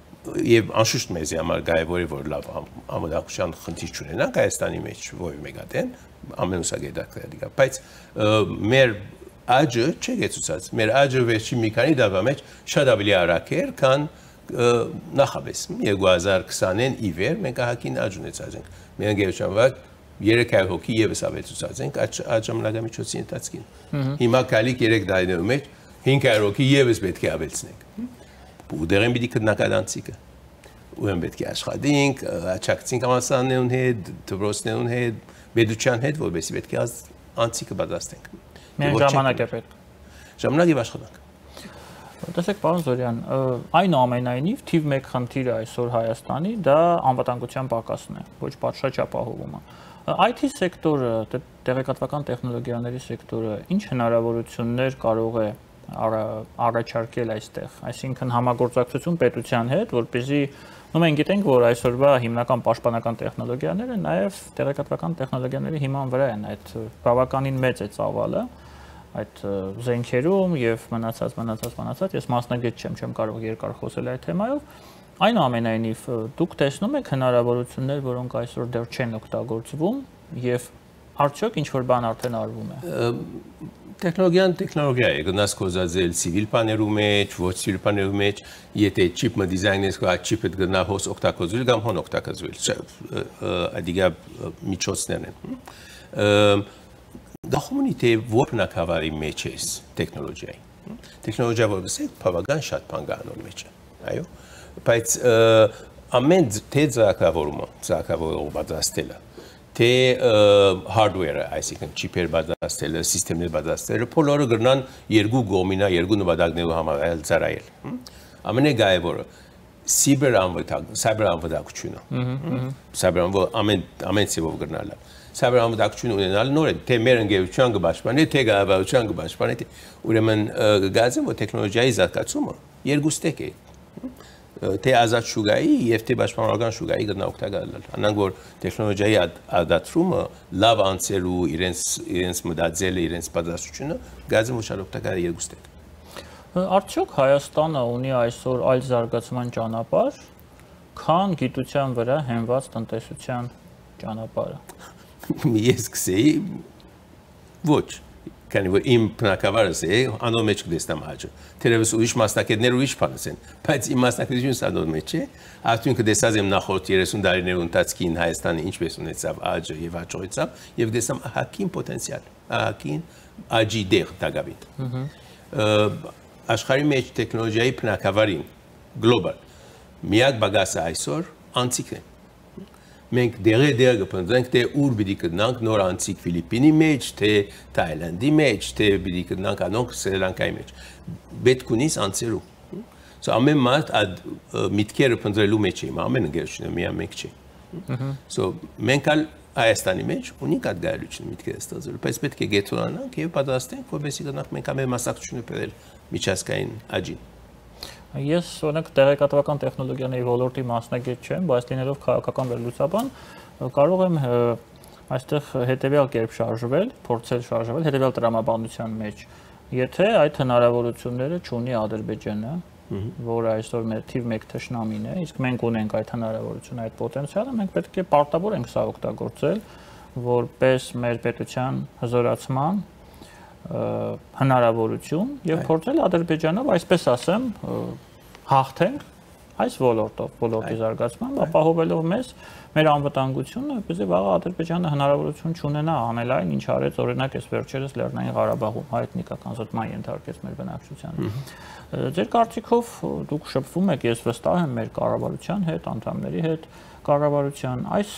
Եվ անշուշտ մեզի համար կարևոր է որ լավ ամենախոշան խնդիր չունենանք Հայաստանի մեջ ովի մեգատեն ամենուսագետակրի կա, բայց մեր աճը չի գեցուցած, մեր աճը վերջի մի քանի տարվա մեջ շատ ավելի արագ էր, քան նախապես երկու հազար քսանին ի վեր մենք ահագին աճ ունեցած ենք։ Մեր ընկերության երեք հարյուր հոգի եւս ավելացած ենք այդ ժամանակամիջոցի ընթացքին։ Հիմա կալիք երեք տարիներում մեջ հինգ հարյուր հոգի եւս պետք է ավելցնենք։ Ու դերեն պիտի կնականանցիկը։ Ուրեմն պետք է աշխատենք, աճակցենք համասարաններուն հետ, դպրոցներուն հետ, պետության հետ, որովհետեւ պետք է անցիկը պատրաստենք։ Միայն ժամանակ է պետք։ Ժամանակ եւ աշխատանք։ Տեսեք, պարոն Զորյան, այնուամենայնիվ թիվ մեկ խնդիրը այսօր Հայաստանի դա անվտանգության պակասն է, ոչ պատշաճ ապահովումը։ I T սեկտորը, տեղեկատվական տեխնոլոգիաների սեկտորը ինչ հնարավորություններ կարող է առաջարկել այստեղ, այսինքն համագործակցություն պետության հետ, որպեսզի նո մենք գիտենք, որ այսօրվա հիմնական պաշտպանական տեխնոլոգիաները նաև տեղեկատվական տեխնոլոգիաների հիման վրա են, այդ բավականին մեծ է ծավալը այդ զենքերում եւ մնացած մնացած մնացած ես մասնագետ չեմ, չեմ կարող երկար խոսել այդ թեմայով։ Այնուամենայնիվ դուք տեսնում եք հնարավորություններ, որոնք այսօր դեռ չեն օգտագործվում եւ արդյոք ինչ որ բան արդեն արվում է։ Տեխնոլոգիան տեխնոլոգիա է, գնաց կոզածել ցիվիլ բաներու մեջ, ոչ ցիվիլ բաներու մեջ, եթե չիպը դիզայնես կա չիպը գնա հոս օգտագործել կամ հոն օգտագործել, ադիգա միջոցներն են։ Դախումնի թե որնակավարի մեջ է տեխնոլոգիայի։ Տեխնոլոգիա որպես է բավական շատ բան կա անոր մեջ։ Այո, բայց ամեն թե ծրագրավորումը, ծրագրավորումը պատրաստելը, թե hardware-ը, այսինքն չիպեր պատրաստելը, սիստեմներ պատրաստելը, բոլորը գրնան երկու գոմինա, երկու նպատակներով համարել ծառայել։ Ամենակարևորը cyber անվտանգությունը։ Cyber ամեն ամեն ծավալ գրնալը։ Cyber անվտանգություն ունենալ նոր է, թե մեր ընկերության կպաշտպանի, թե կառավարության կպաշտպանի, ուրեմն գազը որ տեխնոլոգիայի զարգացումը երկու ստեկ է։ թե ազատ շուկայի եւ թե պաշտպանական շուկայի գտնօգտակալել։ Անանք որ տեխնոլոգիայի ադատումը լավ անցելու իրենց իրենց մտածելը, իրենց պատասխանությունը գազը մշակութային երկուստեք։ Արդյոք Հայաստանը ունի այսօր այլ զարգացման ճանապարհ, քան գիտության վրա հենված տնտեսության ճանապարհը։ Ես կսեի ոչ Քանի որ իմ բնակավարս է, անոր մեջ կդեսնամ հաջը։ Թերևս ուրիշ մասնակիցներ ուրիշ բան են, բայց իմ մասնակիցությունս անոր մեջ է, արդյունքը դեսած եմ նախորդ երեսուն տարիների ընթացքին Հայաստանը ինչպես ունեցավ աճը եւ աճողեցավ, եւ դեսամ ահագին պոտենցիալ, ահագին աճի դեղ դակավին։ Աշխարհի մեջ տեխնոլոգիայի բնակավարին գլոբալ միակ բագասը այսօր անցիկն է։ Մենք դեղե դեղ կփնտրենք, թե ուր պիտի գտնանք նոր անցիկ Ֆիլիպինի մեջ, թե Թայլանդի մեջ, թե պիտի գտնանք անոնք Սրի Լանկայի մեջ։ Պետք ունիս անցերու։ So ամեն մարդ այդ միտքերը փնտրելու մեջ է, ամեն ընկերությունը միայն մենք չի։ So մենք ալ Հայաստանի մեջ ունենք այդ գայելությունը միտքերը ստեղծելու, բայց պետք է գետնանանք եւ պատրաստենք, որպեսզի գտնանք մենք ամեն մասնակցությունը բերել միջազգային աճին։ Ես օրինակ տեղեկատվական տեխնոլոգիաների ոլորտի մասնագետ չեմ, բայց լինելով քաղաքական վերլուծաբան, կարող եմ այստեղ հետևյալ կերպ շարժվել, փորձել շարժվել հետևյալ տրամաբանության մեջ։ Եթե այդ հնարավորությունները չունի Ադրբեջանը, որը այսօր մեր թիվ մեկ թշնամին է, իսկ մենք ունենք այդ հնարավորությունը, այդ պոտենցիալը, մենք պետք է պարտավոր ենք սա օգտագործել, որպես մեր պետության հզորացման հնարավորություն եւ փորձել Ադրբեջանով, այսպես ասեմ, հաղթենք այս ոլորտով, ոլորտի զարգացմամբ, ապահովելով մեզ մեր անվտանգությունը, որպեսզի վաղը Ադրբեջանը հնարավորություն չունենա անել այն, ինչ արեց օրինակ այս վերջերս Լեռնային Ղարաբաղում, հայտնիկական զտման ենթարկեց մեր բնակչությանը։ Ձեր կարծիքով դուք շփվում եք, ես վստահ եմ, մեր կառավարության հետ, անդամների հետ, կառավարության այս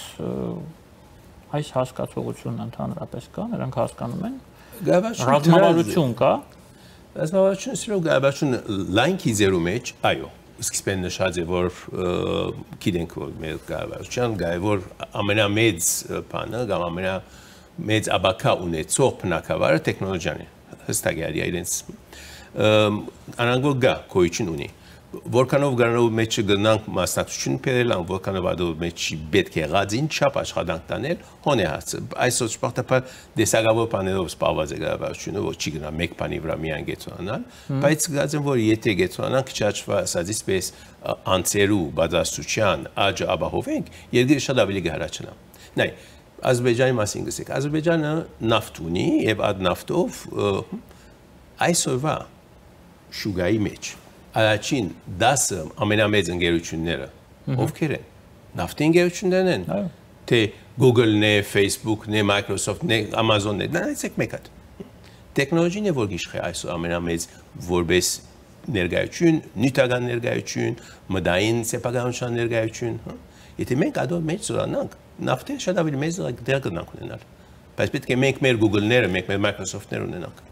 այս հասկացողությունը ընդհանրապես կա, նրանք հասկանում են ռազմավարություն կա։ Ռազմավարությունը սիրով գայաբաշուն լայն քիզերու մեջ, այո, սկիզբեն նշած է, որ գիտենք, որ մեր գայաբաշության գայ, որ ամենամեծ բանը կամ ամենամեծ աբակա ունեցող բնակավարը տեխնոլոգիան է, հստակ է իրենց անանգոր գա գոյություն ունի։ Որքանով գրանով մեջ գնանք մասնակցություն բերել, որքանով adov մեջ պետք է ղածին չափ աշխատանք տանել, հոն է հարցը։ Այսօր շփոթապար դեսագավոր բաներով սպառված է գարավարությունը, որ չի գնա մեկ բանի վրա միայն գեցոնանալ, բայց գազեմ որ եթե գեցոնանանք չաչվա ասածից պես անցերու բادرաստության աճը ապահովենք, երկիրը շատ ավելի կհարաճանա։ Նայ, Ադրբեջանի մասին գսեք, Ադրբեջանը նավթ ունի եւ այդ նավթով այսօրվա շուգայի մեջ Առաջին դասը ամենամեծ ընկերությունները ովքեր են, նավթի ընկերություններն են, թե Google-ն է, Facebook-ն է, Microsoft-ն է, Amazon-ն է, նայեցեք մեկ հատ։ Տեխնոլոգիան է որ գիշխե այսօր ամենամեծ որպես ներկայություն, նյութական ներկայություն, մտային սեփականության ներկայություն, եթե մենք ադոր մեջ զորանանք, նավթը շատ ավելի մեծ դեր կգնանք ունենալ, բայց պետք է մենք մեր Google-ները, մենք մեր Microsoft-ները ունենանք։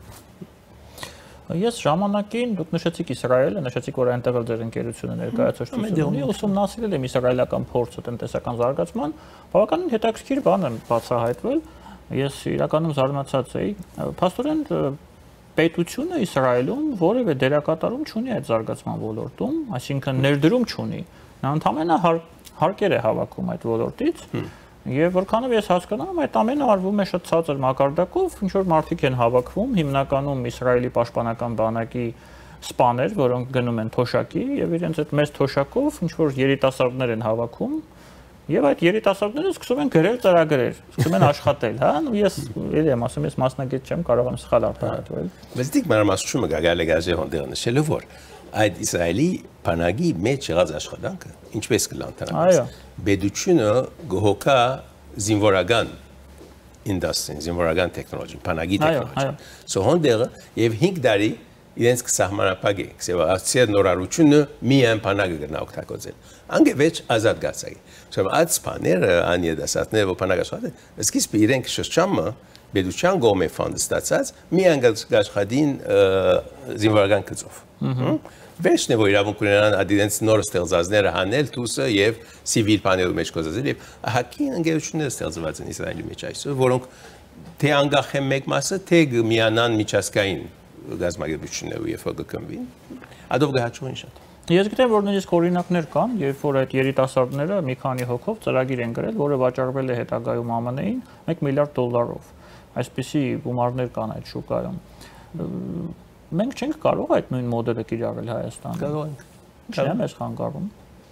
Ես ժամանակին դուք նշեցիք Իսրայելը, նշեցիք որ այնտեղ էլ ձեր ընկերությունը ներկայացուցիչ ունի, ուսումնասիրել եմ իսրայելական փորձը տնտեսական զարգացման, բավականին հետաքրքիր բան է բացահայտվել, ես իրականում զարմացած էի, փաստորեն պետությունը Իսրայելում որևէ դերակատարում չունի այդ զարգացման ոլորտում, այսինքն ներդրում չունի, նա ընդհանրապես հարկեր է հավաքում այդ ոլորտից, եւ որքանով ես հասկանում եմ, այդ ամենը արվում է շատ ցածր մակարդակով, ինչ որ մարդիկ են հավաքվում, հիմնականում Իսրայելի պաշտպանական բանակի սպաներ, որոնք գնում են թոշակի եւ իրենց այդ մեծ թոշակով ինչ որ երիտասարդներ են հավաքում եւ այդ երիտասարդները սկսում են գրել ծրագրեր, սկսում են աշխատել, հա, ու ես էլի եմ ասում, ես մասնագետ չեմ, կարող եմ սխալ արտահայտվել։ Բայց դիք մանրամասնությունը գալի գազե հոնդեր նշելու որ այդ Իսրայելի բանակի մեջ եղած աշխատանքը ինչպես կլանտանաց։ Բեդությունը գոհոկա զինվորական industry, զինվորական տեխնոլոգիա, բանակի տեխնոլոգիա։ So հոնդերը եւ հինգ տարի իրենց կսահմանապակ է, կսեվացիա նորարությունը միայն բանակը գնա օգտագործել։ Անգևեջ ազատ գացայի։ So այդ սպաները անյետասատները որ բանակը աշխատել, սկիզբը իրենք շրջանը բեդության գոմե ֆոնդ ստացած միայն գաշխադին զինվորական գծով։ Վերջն է որ իրավունք ունենան adidents նոր ստեղծածները հանել դուսը եւ սիվիլ բաներու մեջ կոզածել եւ ահագին ընկերություններ ստեղծված են Իսրայելի մեջ այսօր, որոնք թե անկախ են մեկ մասը, թե միանան միջազգային գազམ-ագերություններով եւ կգնվին, ադով գահաճուին շատ։ Ես գիտեմ, որ նույնիսկ օրինակներ կան, երբ որ այդ երիտասարդները մի քանի հոգով ծրագիր են գրել, որը վաճառվել է հետագայում ԱՄՆ -ին մեկ միլիարդ դոլարով։ Այսպիսի գումարներ կան այդ շուկայում։ Մենք չենք կարող այդ նույն մոդելը կիրառել Հայաստանում։ Կարող ենք։ Ինչն է մեզ խանգարում։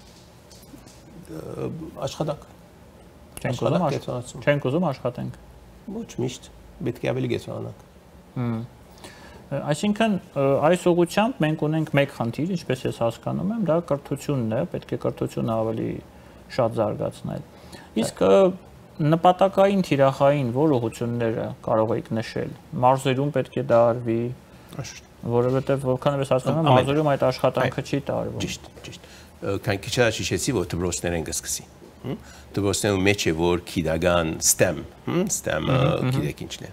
Աշխատանք։ Չենք ուզում, չենք ուզում աշխատենք։ Ոչ միշտ, պետք է ավելի գետնանանք։ Այսինքն այս ուղղությամբ մենք ունենք մեկ խնդիր, ինչպես ես հասկանում եմ, դա կրթությունն է, պետք է կրթությունը ավելի շատ զարգացնել։ Իսկ նպատակային թիրախային որ ուղղությունները կարող եք նշել։ Մարզերում պետք է դա արվի, որովհետև որքան ես հասկանում եմ, մարզերում այդ աշխատանքը չի տարվում։ Ճիշտ, ճիշտ։ Քան քիչ հիշեցի, որ դպրոցներ են գսկսի։ Դպրոցներում մեջ է որ քիդական STEM, STEM-ը գիտեք ինչն է։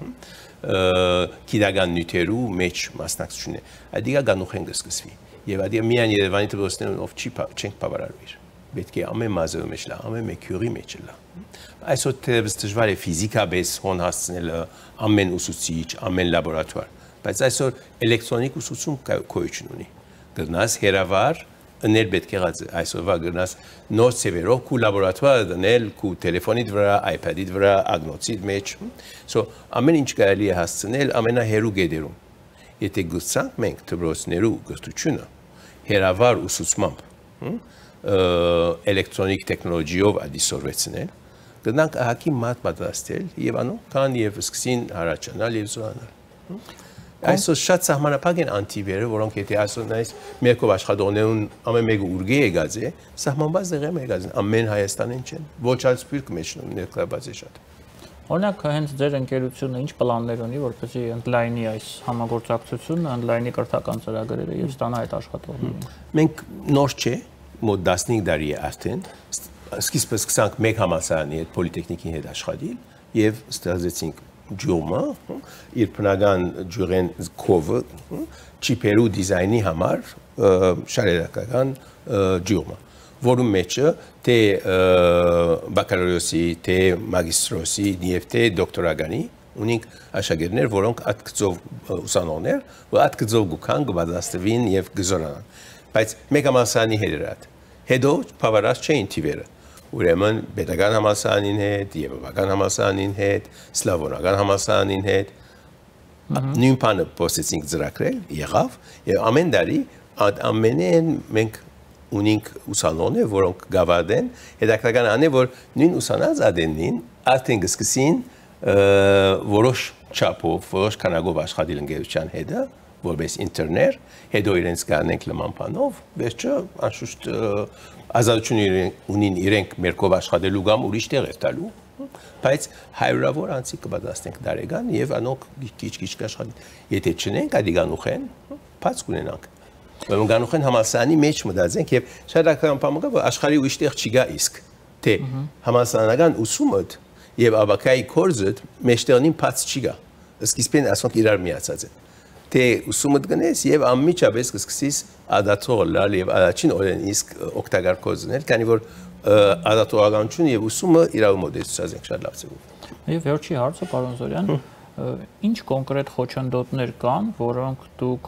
Քիդական նյութերու մեջ մասնակցություն է։ Այդիկա գանուխ են գսկսվի։ Եվ այդիկա միայն Երևանի դպրոցներում ով չի չենք բավարարվիր։ Պետք է ամեն մազը մեջ լա, ամեն մեկ քյուրի մեջ լա։ Այսօր թերևս դժվար է ֆիզիկապես հոն հասցնել ամեն ուսուցիչ, ամեն լաբորատուար, բայց այսօր էլեկտրոնիկ ուսուցում գոյություն ունի։ Գնաս հերավար ներ պետք է գած այսօրվա գնաս նոր սերվերով քու լաբորատուարը դնել քու տելեֆոնիդ վրա, iPad-իդ վրա, ագնոցիդ մեջ։ So ամեն ինչ կարելի է հասցնել ամենահեռու գեդերում։ Եթե գուցանք մենք դպրոցներու կրթությունը հերավար ուսուցմամբ, էլեկտրոնիկ տեխնոլոգիով ադիսորվեցնել, գնանք ահակի մատ պատրաստել եւ անոնք կան եւ սկսին հարաճանալ եւ զորանալ։ Այսօր շատ սահմանափակ են անտիվերը, որոնք եթե այսօր նայես մեկով աշխատողներուն ամեն մեկը ուրգե եկած է, սահմանված դեղեմ եկած են, ամեն Հայաստանին չեն, ոչ այլ սպիրկ մեջ ներկայացած է շատ։ Օրինակ հենց ձեր ընկերությունը ինչ պլաններ ունի, որպեսզի ընդլայնի այս համագործակցությունը, ընդլայնի կրթական ծրագրերը եւ ստանա այդ աշխատողներին։ Մենք նոր չէ, մոտ տասնհինգ տարի է արդեն, սկիզբը սկսանք մեկ համալսարանի հետ պոլիտեխնիկի հետ աշխատել եւ ստեղծեցինք ջուրմը, իր բնական ջուրեն կովը, չիպերու դիզայնի համար շարերակական ջուրմը, որում մեջը թե բակալորիոսի, թե մագիստրոսի, եւ թե դոկտորագանի ունենք աշակերտներ, որոնք ատկծով ուսանողներ, որ ատկծով գուքան գբադաստվին եւ գզորանան։ Բայց մեկ համալսարանի հետ հետո բավարար չէին թիվերը։ Ուրեմն պետական համալսարանին հետ, եվրոպական համալսարանին հետ, սլավոնական համալսարանին հետ նույն բանը փորձեցինք ծրագրել, եղավ, եւ ամեն տարի ամենեն մենք ունենք ուսանողներ, որոնք գավադեն, հետաքրքրական ան է, որ նույն ուսանած ադենին արդեն սկսին որոշ չափով, որոշ քանակով աշխատել ընկերության հետ, որպես ինտերներ, հետո իրենց կանենք լման բանով, վերջը անշուշտ ազատություն ունին իրենք մերկով աշխատելու կամ ուրիշ տեղեր տալու, բայց հարյուրավոր անձի կպատասխանենք դարեգան եւ անոնք քիչ-քիչ կաշխատեն։ Եթե չնենք ադիգանուխ են, բաց կունենանք։ Ուրեմն գանուխեն համալսարանի մեջ մտածենք եւ շատ ակրան բամը որ աշխարհի ուրիշ տեղ չի գա իսկ թե համալսարանական ուսումը եւ աբակայի կորզը մեջտեղին բաց չի գա։ Սկիզբին ասոնք իրար միացած են։ Թե ուսումը դգնես եւ անմիջապես կսկսես ադատող լալ եւ առաջին օրեն իսկ օգտակար կոզնել, քանի որ ադատողականություն եւ ուսումը իրար մոդեցած են շատ լավ ձևով։ Եվ վերջի հարցը, պարոն Զորյան, ինչ կոնկրետ խոչընդոտներ կան, որոնք դուք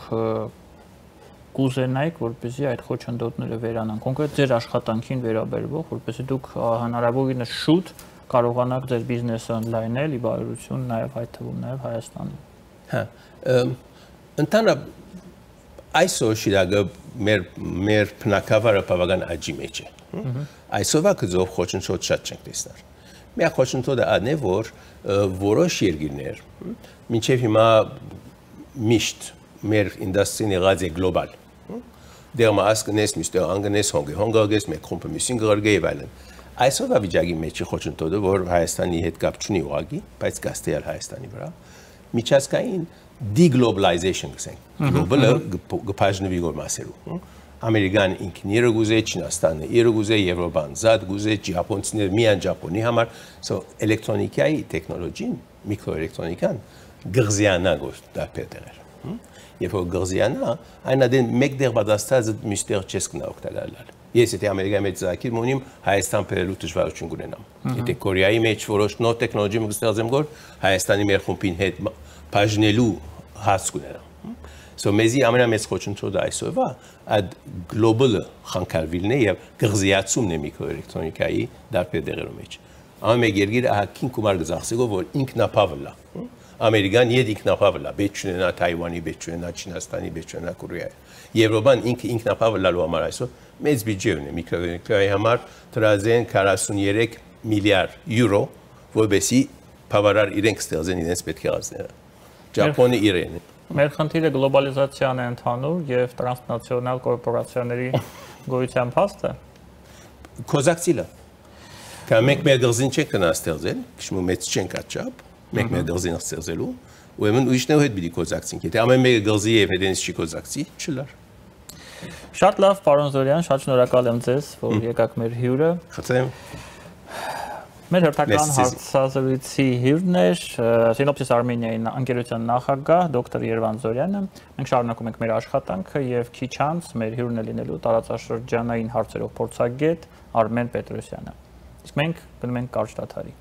կուզենայիք, որպեսզի այդ խոչընդոտները վերանան, կոնկրետ ձեր աշխատանքին վերաբերվող, որպեսզի դուք հնարավորինս շուտ կարողանաք ձեր բիզնեսը ընդլայնել, ի բարօրություն նաեւ այդ թվում նաեւ Հայաստանում։ Հա, ընդհանրապես այսօր Շիրակը մեր մեր բնակավարը բավական աճի մեջ է։ Այսօրվա գծով խոչընդոտ շատ չենք տեսնել։ Մի խոչընդոտը ան է, որ որոշ երկիրներ մինչև հիմա միշտ մեր ինդուստրին եղած է գլոբալ։ Դերմա ասկնես միշտ անգնես հոնգե հոնգագես մեկ կոմպրոմիսին գրգե եւ այլն։ Այսօրվա վիճակի մեջ խոչընդոտը, որ Հայաստանի հետ կապ չունի ուղղակի, բայց կաստեալ Հայաստանի վրա, միջազգային deglobalization գսենք։ Գլոբալը գփաժնվի գոր մասերու։ Ամերիկան ինքն իր գուզե, Չինաստանը իր գուզե, Եվրոպան զատ գուզե, Ճապոնցիները միան Ճապոնի համար, so էլեկտրոնիկայի տեխնոլոգին, միկրոէլեկտրոնիկան գղզիանա գոր դապետեր։ Եվ որ գղզիանա, այն adin մեկ դեր պատասխած միշտեր չես կնա օգտագործել։ Ես եթե Ամերիկայի մեջ զակիր ունիմ Հայաստան բերելու դժվարություն կունենամ։ Եթե Կորեայի մեջ որոշ նոր տեխնոլոգի մստեղծեմ գոր Հայաստանի մեր խումբին հետ բաժնելու հաս կունենամ։ So մեզի ամենամեծ խոչընդոտը այսօրվա այդ գլոբալը խանգարվելն է եւ գղզիացումն է միկրոէլեկտրոնիկայի դարբեր դերերում մեջ։ Ամեն երկիրը ահագին գումար գծախսելով որ ինքնապավլա։ Ամերիկան իդ ինքնապավլա, պետք չունենա Թայվանի, պետք չունենա Չինաստանի, պետք չունենա Կորեայի։ Եվրոպան ինքը ինքնապավլալու համար այսօր մեծ բյուջե ունի միկրոէլեկտրոնիկայի համար տրազեն քառասուններեք միլիարդ յուրո, որովհետեւ բավարար իրենք ստեղծեն իրենց պետք եղածները։ Ճապոնը իրեն։ Մեր խնդիրը գլոբալիզացիան է ընդհանուր եւ տրանսնացիոնալ կորպորացիաների գոյության փաստը։ Կոզակցիլը։ Կա մենք մեր դրզին չենք կնա ստեղծել, քիչ մեծ չենք աճապ, մենք մեր դրզին ստեղծելու, ուրեմն ուրիշներ հետ պիտի կոզակցենք։ Եթե ամեն մեկը դրզի եւ հետենից չի կոզակցի, չլար։ Շատ լավ, պարոն Զորյան, շատ շնորհակալ եմ ձեզ, որ եկաք մեր հյուրը։ Խնդրեմ։ Մեր հերթական հարցազրույցի հյուրն էր Սինոպսիս Արմենիայի ընկերության նախագահ դոկտոր Երվան Զորյանը։ Մենք շարունակում ենք մեր աշխատանքը եւ քիչ անց մեր հյուրն է լինելու տարածաշրջանային հարցերով փորձագետ Արմեն Պետրոսյանը։ Իսկ մենք գնում ենք կարճ դադարի։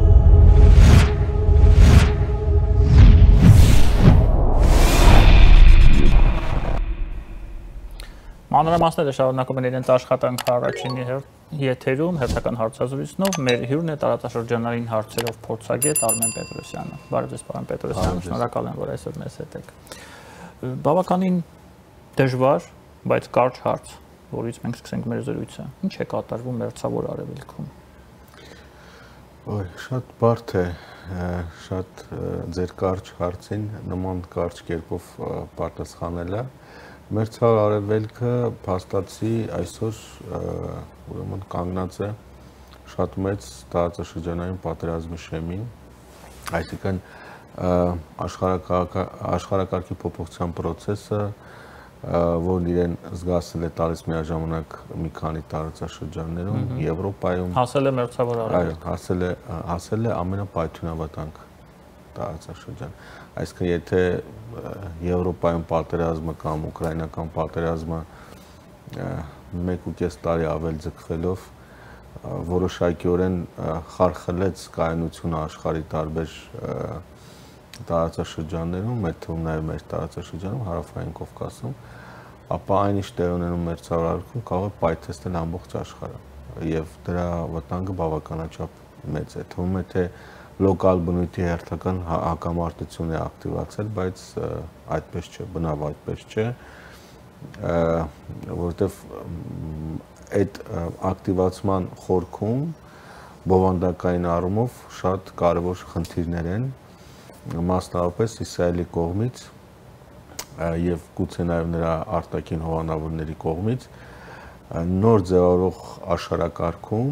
Մանրամասները շարունակում են իրենց աշխատանքը առաջինի եթերում հերթական հարցազրույցնով մեր հյուրն է տարածաշրջանային հարցերով փորձագետ Արմեն Պետրոսյանը։ Բարև ձեզ, պարոն Պետրոսյան, շնորհակալ եմ, որ այսօր մեզ հետ եք։ Բավականին դժվար, բայց կարճ հարց, որից մենք սկսենք մեր զրույցը։ Ինչ է կատարվում Մերձավոր Արևելքում։ Ոյ, շատ բարդ է, շատ ձեր կարճ հարցին նման կարճ կերպով պատասխանելը։ Մերձավոր Արևելքը փաստացի այսօր ուրեմն կանգնած է շատ մեծ տարածաշրջանային պատերազմի շեմին, այսինքն աշխարհակարգի փոփոխության process-ը, որն իրեն զգացել է տալիս միաժամանակ մի քանի տարածաշրջաններում, Եվրոպայում, հասել է Մերձավոր Արևելք, այո, հասել է հասել է ամենապայթյունավտանգ տարածաշրջան։ Այսինքն եթե Եվրոպայում պատերազմը կամ ուկրաինական պատերազմը մեկ ու կես տարի ավել ձգվելով որոշակիորեն խարխլեց կայունությունը աշխարհի տարբեր տարածաշրջաններում, այդ թվում նաև մեր տարածաշրջանում, Հարավային Կովկասում, ապա այն ինչ տեղ ունենում Մերձավոր Արևելքում կարող է պայթեցնել ամբողջ աշխարհը եւ դրա վտանգը բավականաչափ մեծ է։ Թվում է թե լոկալ բնույթի հերթական հակամարտություն է ակտիվացել, բայց այդպես չէ, բնավ այդպես չէ, որովհետև այդ ակտիվացման խորքում բովանդակային առումով շատ կարևոր խնդիրներ են, մասնավորապես Իսրայելի կողմից եւ գուցե նաեւ նրա արտաքին հովանավորների կողմից նոր ձևավորող աշխարհակարգում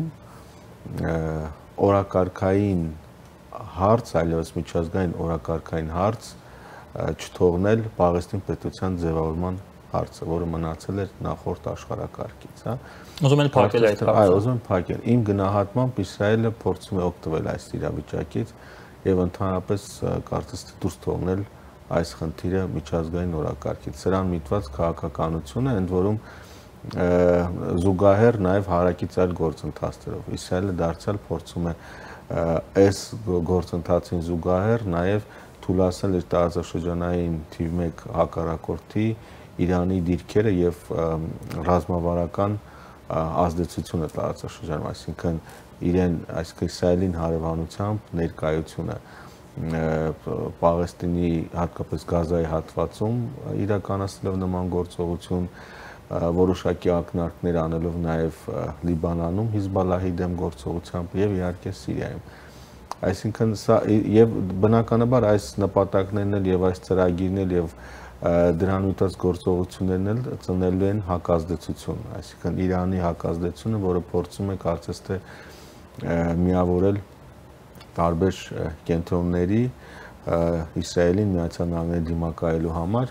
օրակարգային հարց, այլևս միջազգային օրակարգային հարց չթողնել Պաղեստին պետության ձևավորման հարցը, որը մնացել էր նախորդ աշխարհակարգից, հա։ Ուզում են փակել այդ հարցը։ Այո, ուզում են փակել։ Իմ գնահատմամբ Իսրայելը փորձում է օգտվել այս իրավիճակից եւ ընդհանրապես կարծես թե դուրս թողնել այս խնդիրը միջազգային օրակարգից։ Սրան միտված քաղաքականություն է, ընդ որում զուգահեռ նաեւ հարակից այլ գործընթացներով։ Իսրայելը դարձյալ փորձում է այս գործընթացին զուգահեռ նաև թույլատրել իր տարածաշրջանային թիվ մեկ հակառակորդի Իրանի դիրքերը եւ ռազմավարական ազդեցությունը տարածաշրջանում, այսինքն իրեն, այսինքն Իսրայելին հարևանությամբ ներկայությունը Պաղեստինի, հատկապես Գազայի հատվածում իրականացնելով նման գործողություն, որոշակի ակնարկներ անելով նաև Լիբանանում Հիզբալլահի դեմ գործողությամբ եւ իհարկե Սիրիայում։ Այսինքն սա եւ բնականաբար այս նպատակներն էլ եւ այս ծրագիրն էլ եւ դրան ուտած գործողություններն էլ ծնելու են հակազդեցություն, այսինքն Իրանի հակազդեցությունը, որը փորձում է կարծես թե միավորել տարբեր կենտրոնների Իսրայելին Միացյալ Նահանգների դիմակայելու համար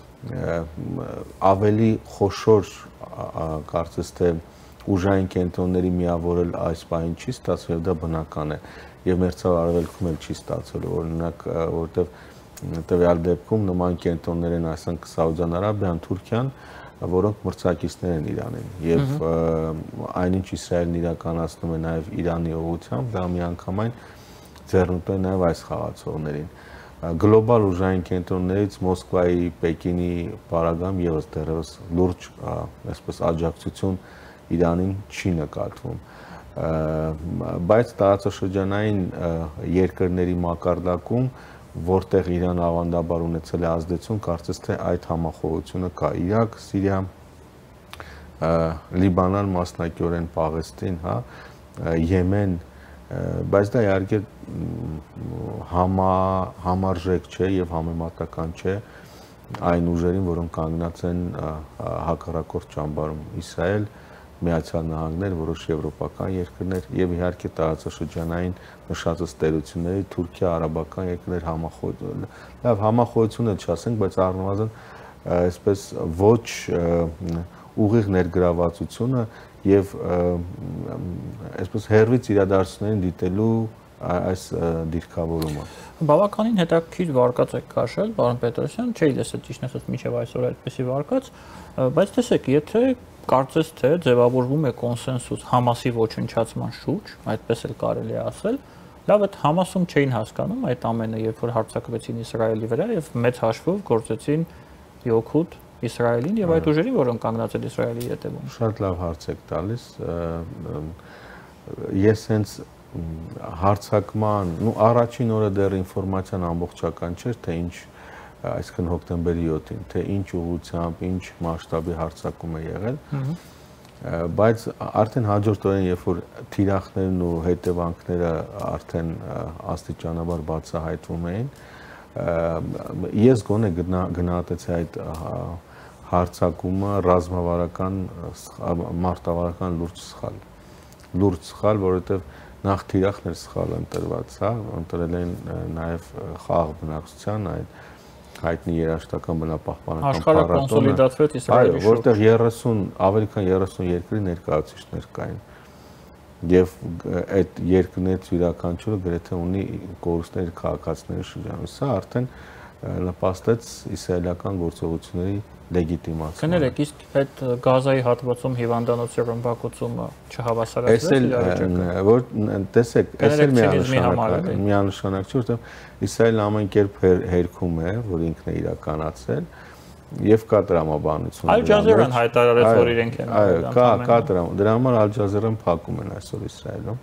ավելի խոշոր կարծես թե ուժային կենտրոնների միավորել այս բանին չի ստացվել եւ դա բնական է եւ Մերձավոր Արևելքում էլ չի ստացվել օրինակ որտեւ տվյալ դեպքում նման կենտրոններ են ասենք Սաուդյան Արաբիան, Թուրքիան, որոնք մրցակիցներ են Իրանին եւ այնինչ Իսրայելն իրականացնում է նաեւ Իրանի ուղղությամբ դա միանգամայն ձեռնտու է նաեւ այս խաղացողներին գլոբալ ուժային կենտրոններից Մոսկվայի, Պեկինի պարագայում եւս դեռևս լուրջ այսպես աջակցություն Իրանին չի նկատվում։ Բայց տարածաշրջանային երկրների մակարդակում, որտեղ Իրանը ավանդաբար ունեցել է ազդեցություն, կարծես թե այդ համախոհությունը կա։ Իրաք, Սիրիա, Լիբանան մասնակիորեն Պաղեստին, հա, Եմեն, բայց դա իհարկե համա համարժեք չէ եւ համեմատական չէ այն ուժերին, որոնք կանգնած են հակառակորդ ճամբարում՝ Իսրայել, Միացյալ Նահանգներ, որոշ եվրոպական երկրներ եւ իհարկե տարածաշրջանային նշածս տերությունների Թուրքիա, արաբական երկրներ համախոհ։ Լավ, համախոհությունը չասենք, բայց առնվազն այսպես ոչ ուղիղ ներգրավվածությունը եւ այսպես հերվից իրադարձություններին դիտելու այս դիրքավորումը։ Բավականին հետաքրքիր վարկած եք քաշել, պարոն Պետրոսյան, չէի լսել ճիշտ ասած մինչև այսօր այդպեսի վարկած, բայց տեսեք, եթե կարծես թե ձևավորվում է կոնսենսուս Համասի ոչնչացման շուրջ, այդպես էլ կարելի է ասել, լավ, այդ Համասում չէին հասկանում այդ ամենը, երբ որ հարձակվեցին Իսրայելի վրա եւ մեծ հաշվով գործեցին Յոքուտ Իսրայելին եւ այդ ուժերին, որոնք կանգնած են Իսրայելի ետևում։ Շատ լավ հարց եք տալիս։ Ես հենց հարցակման, նու առաջին օրը դեռ ինֆորմացիան ամբողջական չէր, թե ինչ, այսինքն հոկտեմբերի յոթին, թե ինչ ուղղությամբ, ինչ մասշտաբի հարձակում է եղել, բայց արդեն հաջորդ օրերին, երբ որ թիրախներն ու հետևանքները արդեն աստիճանաբար բացահայտվում էին, ես գոնե գնահատեցի այդ հարձակումը ռազմավարական, մարտավարական լուրջ սխալ, լուրջ սխալ, որովհետև նախ թիրախներ սխալ ընտրված, հա, ընտրել են նաև խաղաղ բնակչության այդ հայտնի երաժշտական բնապահպանական աշխարհը կոնսոլիդացվեց Իսրայելի շուրջ, որտեղ երեսուն, ավելի քան երեսուն երկրի ներկայացուցիչներ կային, եւ այդ երկրներից յուրաքանչյուրը գրեթե ունի կորուստներ քաղաքացիների շրջանում, սա արդեն նպաստեց իսրայելական գործողությունների լեգիտիմացիան։ Կներեք, իսկ այդ Գազայի հատվածում հիվանդանոցի ռմբակոծումը չհավասարացվեց իրավիճակը։ Որ տեսեք, այս էլ միանշանակ չէ, որտեղ Իսրայելն ամեն կերպ հերքում է, որ ինքն է իրականացել, եւ կա տրամաբանություն։ Ալ Ջազերան հայտարարեց, որ իրենք են։ Այո, կա, կա տրամ։ Դրա համար Ալ Ջազերան փակում են այսօր Իսրայելում,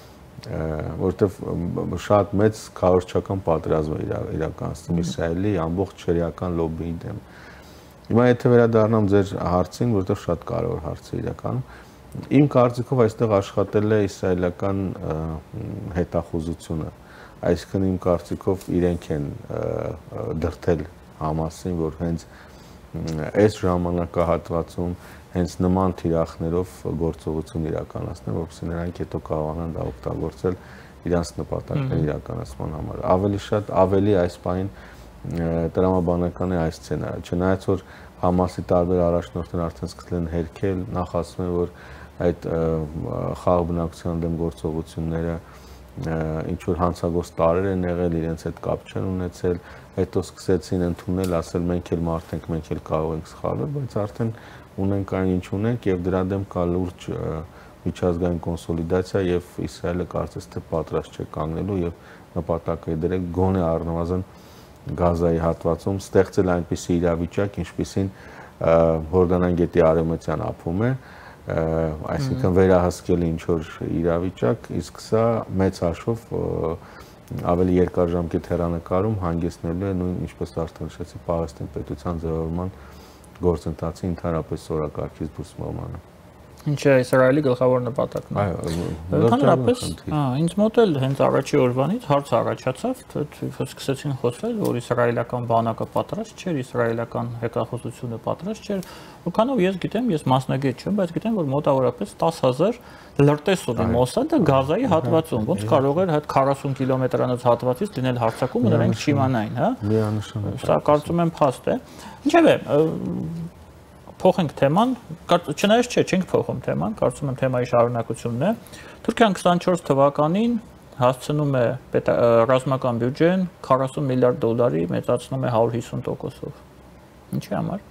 որտեղ շատ մեծ քարոզչական պատերազմ է իրականացնում Իսրայելի ամբողջ շերիական լոբբիի դեմ։ Հիմա եթե վերադառնամ ձեր հարցին, որտեղ շատ կարևոր հարց է իրականում, իմ կարծիքով այստեղ աշխատել է իսրայելական հետախուզությունը, այսինքն իմ կարծիքով իրենք են դրդել Համասին, որ հենց այս ժամանակահատվածում հենց նման թիրախներով գործողություն իրականացնեն, որպեսզի նրանք հետո կարողանան դա օգտագործել իրենց նպատակների իրականացման համար։ Ավելի շատ, ավելի այս պահին տրամաբանական է այս սցենարը, չնայած որ Համասի տարբեր առաջնորդներ արդեն սկսել են հերքել, նախ ասում են, որ այդ խաղաղ բնակչության դեմ գործողությունները ինչ որ հանցագործ տարեր են եղել, իրենց հետ կապ չեն ունեցել, հետո սկսեցին ընդունել, ասել մենք էլ մարդ ենք, մենք էլ կարող ենք սխալվել, բայց արդեն ունենք այն ինչ ունենք եւ դրա դեմ կա լուրջ միջազգային կոնսոլիդացիա եւ Իսրայելը կարծես թե պատրաստ չէ կանգնելու եւ նպատակ է դրել գոնե առնվազն Գազայի հատվածում ստեղծել այնպիսի իրավիճակ, ինչպիսին Հորդանան գետի արևմտյան ափում է, այսինքն վերահսկել ինչ որ իրավիճակ, իսկ սա մեծ հաշվով ավելի երկարաժամկետ հեռանկարում հանգեցնելու է նույն ինչպես արդեն նշեցի Պաղեստին պետության ձևավորման գործընթացի ընդհանրապես օրակարգից դուրս մղմանը։ Ինչ է Իսրայելի գլխավոր նպատակն է։ Այո, ընդհանրապես, հա, ինձ մոտ էլ հենց առաջի օրվանից հարց առաջացավ, սկսեցին խոսել, որ իսրայելական բանակը պատրաստ չէր, իսրայելական հետախուզությունը պատրաստ չէր, որքանով ես գիտեմ, ես մասնագետ չեմ, բայց գիտեմ, որ մոտավորապես տասը հազար լրտես ունի Մոսադը Գազայի հատվածում, ոնց կարող էր այդ քառասուն կիլոմետրանոց հատվածից լինել հարձակումը, նրանք չիմանային, հա։ Միանշանակ։ Սա կարծում եմ փաստ է։ Ինչևէ, փոխենք թեման, չնայած չէ, չենք փոխում թեման, կարծում եմ թեմայի շարունակությունն է։ Թուրքիան քսանչորս թվականին հասցնում է ռազմական բյուջեն քառասուն միլիարդ դոլարի, մեծացնում է հարյուր հիսուն տոկոսով։ Ինչի համար։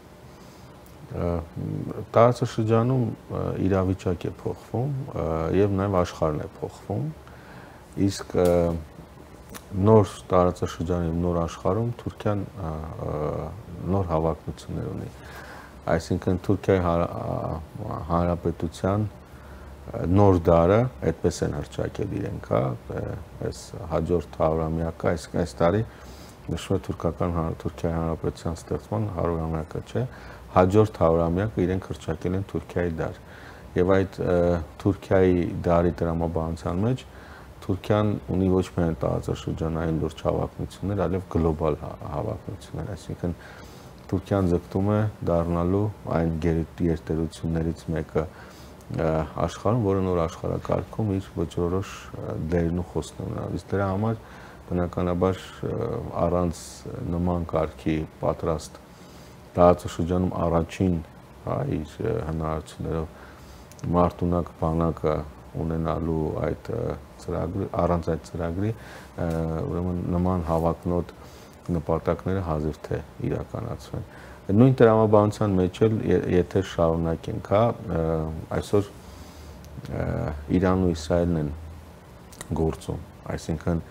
Տարածաշրջանում իրավիճակ է փոխվում եւ նաեւ աշխարհն է փոխվում։ Իսկ նոր տարածաշրջանում, նոր աշխարհում Թուրքիան նոր հավակնություններ ունի։ Այսինքն Թուրքիայի Հանրապետության նոր դարը այդպես են հռչակել իրենք, հա, այս հաջորդ հարյուրամյակը, այսինքն այս տարի նշվում է թուրքական Թուրքիայի Հանրապետության ստեղծման հարյուրամյակը, չէ, հաջորդ հարյուրամյակը իրենք հռչակել են Թուրքիայի դար։ Եվ այդ Թուրքիայի դարի տրամաբանության մեջ Թուրքիան ունի ոչ միայն տարածաշրջանային լուրջ հավակնություններ, այլև գլոբալ հավակնություններ, այսինքն Թուրքիան ձգտում է դառնալու այն գերտերություններից մեկը աշխարհում, որը նոր աշխարհակարգում իր ոչորոշ դերն ու խոսքն ունենա։ Իսկ դրա համար բնականաբար առանց նման կարգի պատրաստ տարածաշրջանում առաջին իր հնարավորություններով մարտունակ բանակը ունենալու այդ ծրագրի, առանց այդ ծրագրի, ուրեմն նման հավակնոտ նպատակները հազիվ թե իրականացվեն։ Նույն տրամաբանության մեջ էլ եթե շարունակենք, հա, այսօր Իրանն ու Իսրայելն են գործում, այսինքն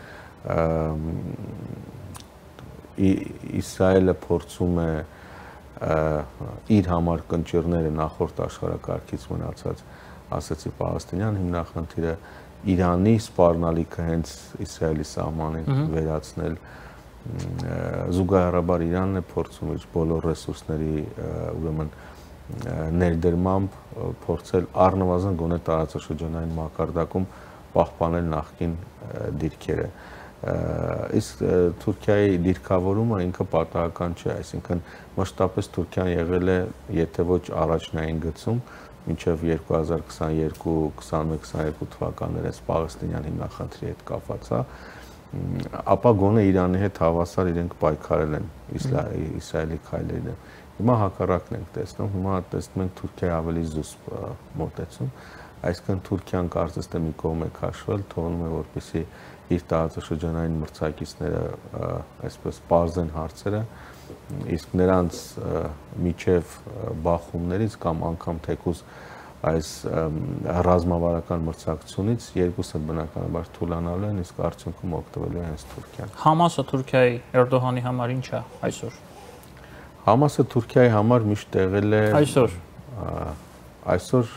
Իսրայելը փորձում է իր համար կնճիռները նախորդ աշխարհակարգից մնացած, ասացի Պաղեստինյան հիմնախնդիրը, Իրանի սպառնալիքը հենց Իսրայելի սահմանին վերացնել, զուգահեռաբար Իրանն է փորձում իր բոլոր ռեսուրսների ուրեմն ներդրմամբ փորձել առնվազն գոնե տարածաշրջանային մակարդակում պահպանել նախկին դիրքերը։ Իսկ Թուրքիայի դիրքավորումը ինքը պատահական չէ, այսինքն մշտապես Թուրքիան եղել է, եթե ոչ առաջնային գծում, մինչև երկու հազար քսաներկու քսաներկու քսաներկու թվականները Պաղեստինյան հիմնախնդրի հետ կապված, ապա գոնե Իրանի հետ հավասար իրենք պայքարել են Իսրայելի քայլերի դեմ։ Հիմա հակառակն ենք տեսնում, հիմա տեսնում ենք Թուրքիայի ավելի զուսպ մոտեցում, այսինքն Թուրքիան կարծես թե մի կողմ է քաշվել, թողնում է որպեսզի իր տարածաշրջանային մրցակիցները այսպես պարզեն հարցերը, իսկ նրանց միջև բախումներից կամ անգամ թեկուզ այս ռազմավարական մրցակցությունից երկուսը բնականաբար թուլանալու են, իսկ արդյունքում օգտվելու է հենց Թուրքիան։ Համասը Թուրքիայի Էրդողանի համար ինչ է այսօր։ Համասը Թուրքիայի համար միշտ եղել է այսօր այսօր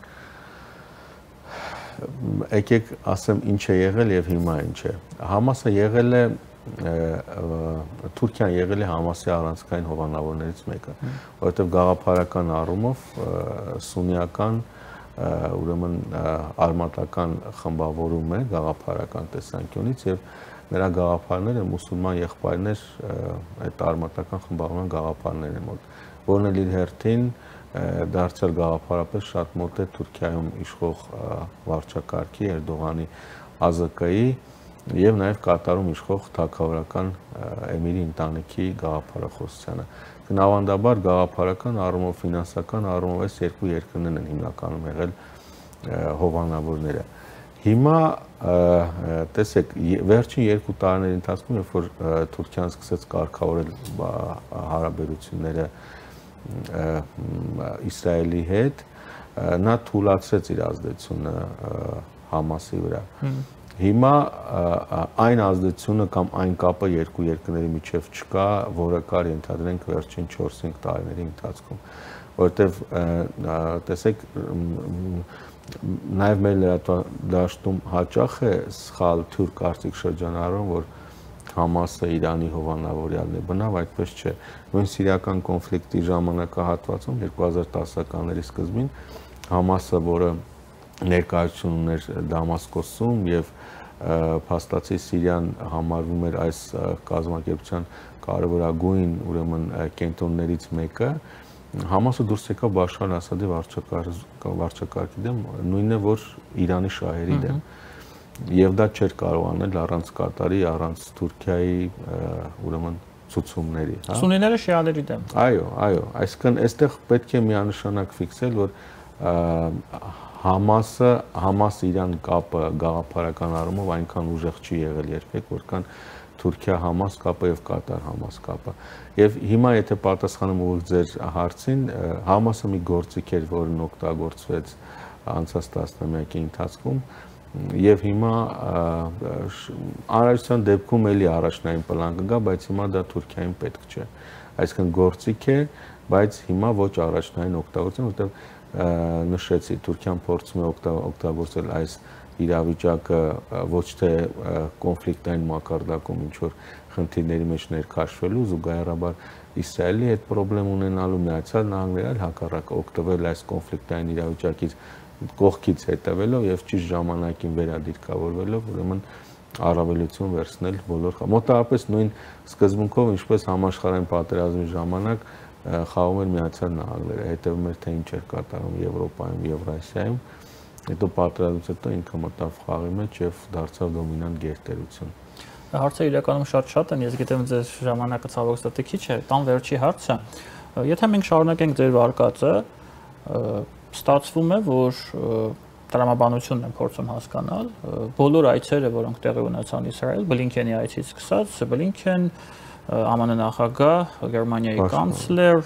եկեք ասեմ ինչ է եղել եւ հիմա ինչ է։ Համասը եղել է Թուրքիան եղել է Համասի առանցքային հովանավորներից մեկը, որովհետեւ գաղափարական առումով սուննիական ուրեմն արմատական խմբավորում է գաղափարական տեսանկյունից եւ նրա գաղափարները մուսուլման եղբայրներ այդ արմատական խմբավորման գաղափարներ են մոտ, որն էլ իր հերթին դարձյալ գաղափարապես շատ մոտ է Թուրքիայում իշխող վարչակարգի Էրդողանի Ա Զ Կ-ի եւ նաեւ Կատարում իշխող թագավորական էմիրի ընտանիքի գաղափարախոսությանը։ Գնահատաբար գաղափարական առումով, ֆինանսական առումով այս երկու երկրներն են հիմնականում եղել հովանավորները։ Հիմա տեսեք, վերջին երկու տարիների ընթացքում, երբ որ Թուրքիան սկսեց կարգավորել հարաբերությունները Իսրայելի հետ, նա թուլացրեց իր ազդեցությունը Համասի վրա։ Հիմա այն ազդեցությունը կամ այն կապը երկու երկրների միջև չկա, որը կար ենթադրենք վերջին չորս-հինգ տարիների ընթացքում, որովհետև տեսեք նաև մեր լրատվադաշտում հաճախ է սխալ թյուր կարծիք շրջանառվում, որ Համասը Իրանի հովանավորյալն է, բնավ այդպես չէ։ Նույն սիրիական կոնֆլիկտի ժամանակահատվածում երկու հազար տասականների սկզբին Համասը, որը ներկայություն ուներ Դամասկոսում եւ փաստացի Սիրիան համարվում էր այս կազմակերպության կարևորագույն ուրեմն կենտրոններից մեկը, Համասը դուրս եկավ Բաշար Ասադի վարչակարգի դեմ, նույնն է որ Իրանի շահերի դեմ։ Եվ դա չէր կարող անել առանց Կատարի, առանց Թուրքիայի ուրեմն ցուցումների, հա։ Սուննիները շիաների դեմ։ Այո, այո, այսինքն այստեղ պետք է միանշանակ ֆիքսել, որ Համասը, Համաս-Իրան կապը գաղափարական առումով այնքան ուժեղ չի եղել երբեք, որքան Թուրքիա-Համաս կապը եւ Կատար-Համաս կապը։ Եվ հիմա եթե պատասխանում ուղիղ ձեր հարցին, Համասը մի գործիք էր, որն օգտագործվեց անցած տասնամյակի ընթացքում Եվ հիմա անհրաժեշտության դեպքում էլի առաջնային պլան կգա, բայց հիմա դա Թուրքիային պետք չէ։ Այսինքն գործիք է, բայց հիմա ոչ առաջնային օգտագործեն, որտեղ նշեցի Թուրքիան փորձում է օգտագործել այս իրավիճակը ոչ թե կոնֆլիկտային մակարդակում ինչ որ խնդիրների մեջ ներքաշվելու, զուգահեռաբար Իսրայելի հետ խնդրեմ ունենալու, Միացյալ Նահանգների այլ հակառակը օգտվել այս կոնֆլիկտային իրավիճակից կողքից հետևելով եւ ճիշտ ժամանակին վերադիրքավորվելով, ուրեմն առավելություն վերցնել բոլոր մոտավորապես նույն սկզբունքով, ինչպես համաշխարհային պատերազմի ժամանակ խաղում էր Միացյալ Նահանգները, հետևում էր թե ինչ էր կատարում Եվրոպայում, Եվրասիայում, հետո պատերազմից հետո ինքը մտավ խաղի մեջ եւ դարձավ դոմինանտ գերտերություն։ Հարցը իրականում շատ-շատ են, ես գիտեմ ձեր ժամանակը ցավոք ստի քիչ է, տան վերջի հարցը։ Եթե մենք շարունակենք ձեր վարկածը, ստացվում է, որ տրամաբանությունն է փորձում հասկանալ, բոլոր այցերը, որոնք տեղի ունեցան Իսրայել, Բլինքենի այցից սկսած, Բլինքեն, ԱՄՆ նախագահ, Գերմանիայի կանցլեր,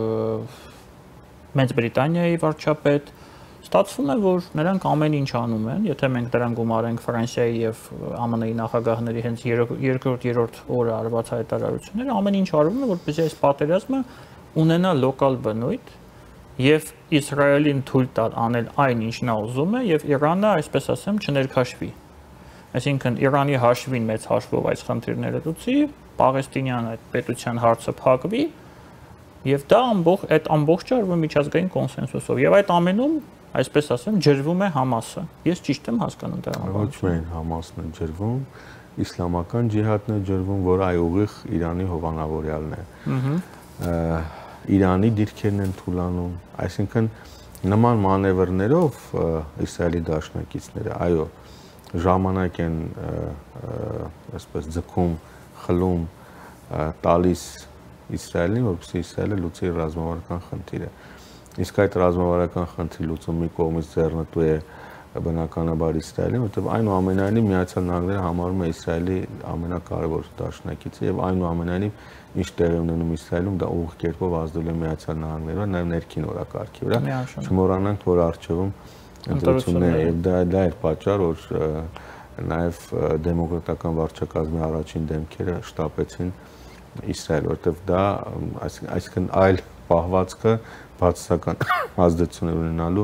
Մեծ Բրիտանիայի վարչապետ, ստացվում է, որ նրանք ամեն ինչ անում են, եթե մենք դրան գումարենք Ֆրանսիայի եւ ԱՄՆ-ի նախագահների հենց երկրորդ, երրորդ օրը արված հայտարարությունները, ամեն ինչ արվում է, որպեսզի այս պատերազմը ունենա լոկալ բնույթ եւ Իսրայելին թույլ տալ անել այն, ինչ նա ուզում է, եւ Իրանը, այսպես ասեմ, չներքաշվի։ Այսինքն Իրանի հաշվին մեծ հաշվով այս խնդիրները լուծի, Պաղեստինյան այդ պետության հարցը փակվի, եւ դա ամբողջ այդ ամբողջը արվում միջազգային կոնսենսուսով։ Եվ այդ ամենում, այսպես ասեմ, ջրվում է Համասը։ Ես ճիշտ եմ հասկանում դա։ Ոչ միայն Համասն է ջրվում, իսլամական ջիհադն է ջրվում, որ այ ուղիղ Իրանի հովանավորյալն է։ Ահա Իրանի դիրքերն են թուլանում, այսինքն նման մանևրներով Իսրայելի դաշնակիցները, այո, ժամանակ են այսպես ձգում, խլում, տալիս Իսրայելին, որպեսզի Իսրայելը լուծի ռազմավարական խնդիրը։ Իսկ այդ ռազմավարական խնդրի լուծումը մի կողմից ձեռնտու է բնականաբար Իսրայելին, որտեղ այնուամենայնիվ Միացյալ Նահանգները համարում է Իսրայելի ամենակարևոր դաշնակիցը եւ այնուամենայնիվ ինչ տեղի ունենում Իսրայելում, դա ուղիղ կերպով ազդել է Միացյալ Նահանգների վրա, նաեւ ներքին օրակարգի վրա։ Չմոռանանք, որ առջևում ընտրություններ է եւ դա դա էր պատճառ, որ նաեւ դեմոկրատական վարչակազմի առաջին դեմքերը շտապեցին Իսրայել, որտեղ դա այսինքն այլ պահվածքը բացասական ազդեցություն ունենալու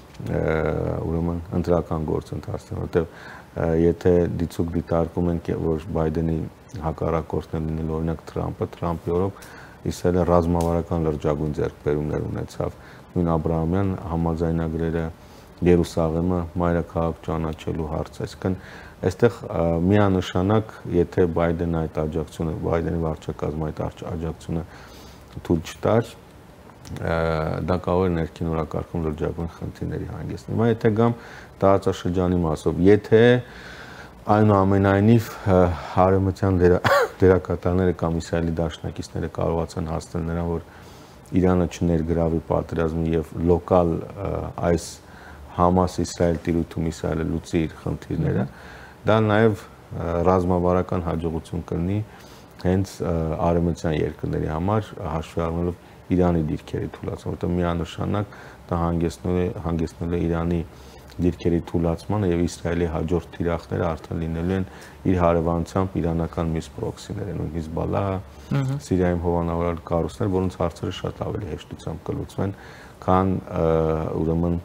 ուրեմն ընտրական գործընթացն, որտեղ եթե դիցուկ դիտարկում ենք, որ Բայդենի հակառակորդն լինել օրինակ Թրամփը, Թրամփի օրոք Իսրայելը ռազմավարական լրջագույն ձեռքբերումներ ունեցավ, նույն Աբրահամյան համաձայնագրերը, Երուսաղեմը մայրաքաղաք ճանաչելու հարցը, այսինքն այստեղ միանշանակ, եթե Բայդենը այդ աջակցությունը, Բայդենի վարչակազմը այդ աջակցությունը թույլ չտար, դա կարող է ներքին օրակարգում լրջագույն խնդիրների հանգեցնել։ Հիմա եթե գամ տարածաշրջանի մասով, եթե այնուամենայնիվ հարեմտյան դերակատարները կամ Իսրայելի դաշնակիցները կարողացան հասնել նրան, որ Իրանը չներգրավի պատերազմի եւ լոկալ այս Համաս-Իսրայել տիրույթում Իսրայելը լուծի իր խնդիրները, դա նաեւ ռազմավարական հաջողություն կլինի հենց արևմտյան երկրների համար, հաշվի առնելով Իրանի դիրքերի թուլացումը, որտեղ միանշանակ դա հանգեցնել է հանգեցնել է Իրանի դիրքերի թուլացմանը եւ Իսրայելի հաջորդ թիրախները արդեն լինելու են իր հարևանությամբ իրանական մյուս պրոքսիները, նույն Հիզբալլահը, Սիրիայում հովանավորյալ կառույցներ, որոնց հարցերը շատ ավելի հեշտությամբ կլուծվեն, քան ուրեմն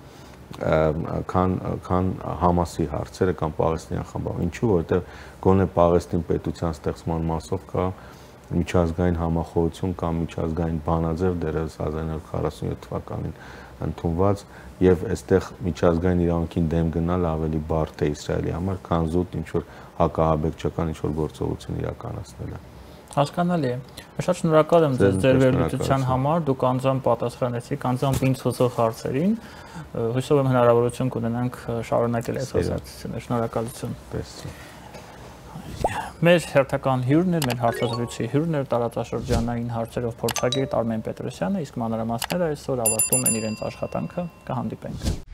քան քան Համասի հարցերը կամ Պաղեստինյան խմբավորումը։ Ինչու՞, որովհետեւ գոնե Պաղեստին պետության ստեղծման մասով կա միջազգային համախոհություն կամ միջազգային բանաձև դեռևս հազար իննսուն քառասունյոթ թվականին ընդունված եւ այստեղ միջազգային իրավունքին դեմ գնալ ավելի բարդ է Իսրայելի համար, քան զուտ ինչ որ հակահաբեկչական ինչ որ գործողություն իրականացնելը։ Հասկանալի է։ Շատ շնորհակալ եմ ձեզ ձեր վերլուծության համար, դուք անձամբ պատասխանեցիք, անձամբ ինձ հուզող հարցերին։ Հույսով եմ հնարավորություն կունենանք շարունակել այս խոսակցությունը։ Շնորհակալություն։ Մեր հերթական հյուրն էր, մեր հարցազրույցի հյուրն էր տարածաշրջանային հարցերով փորձագետ Արմեն Պետրոսյանը, իսկ մանրամասները այսօր ավարտում են իրենց աշխատանքը, կհանդիպենք։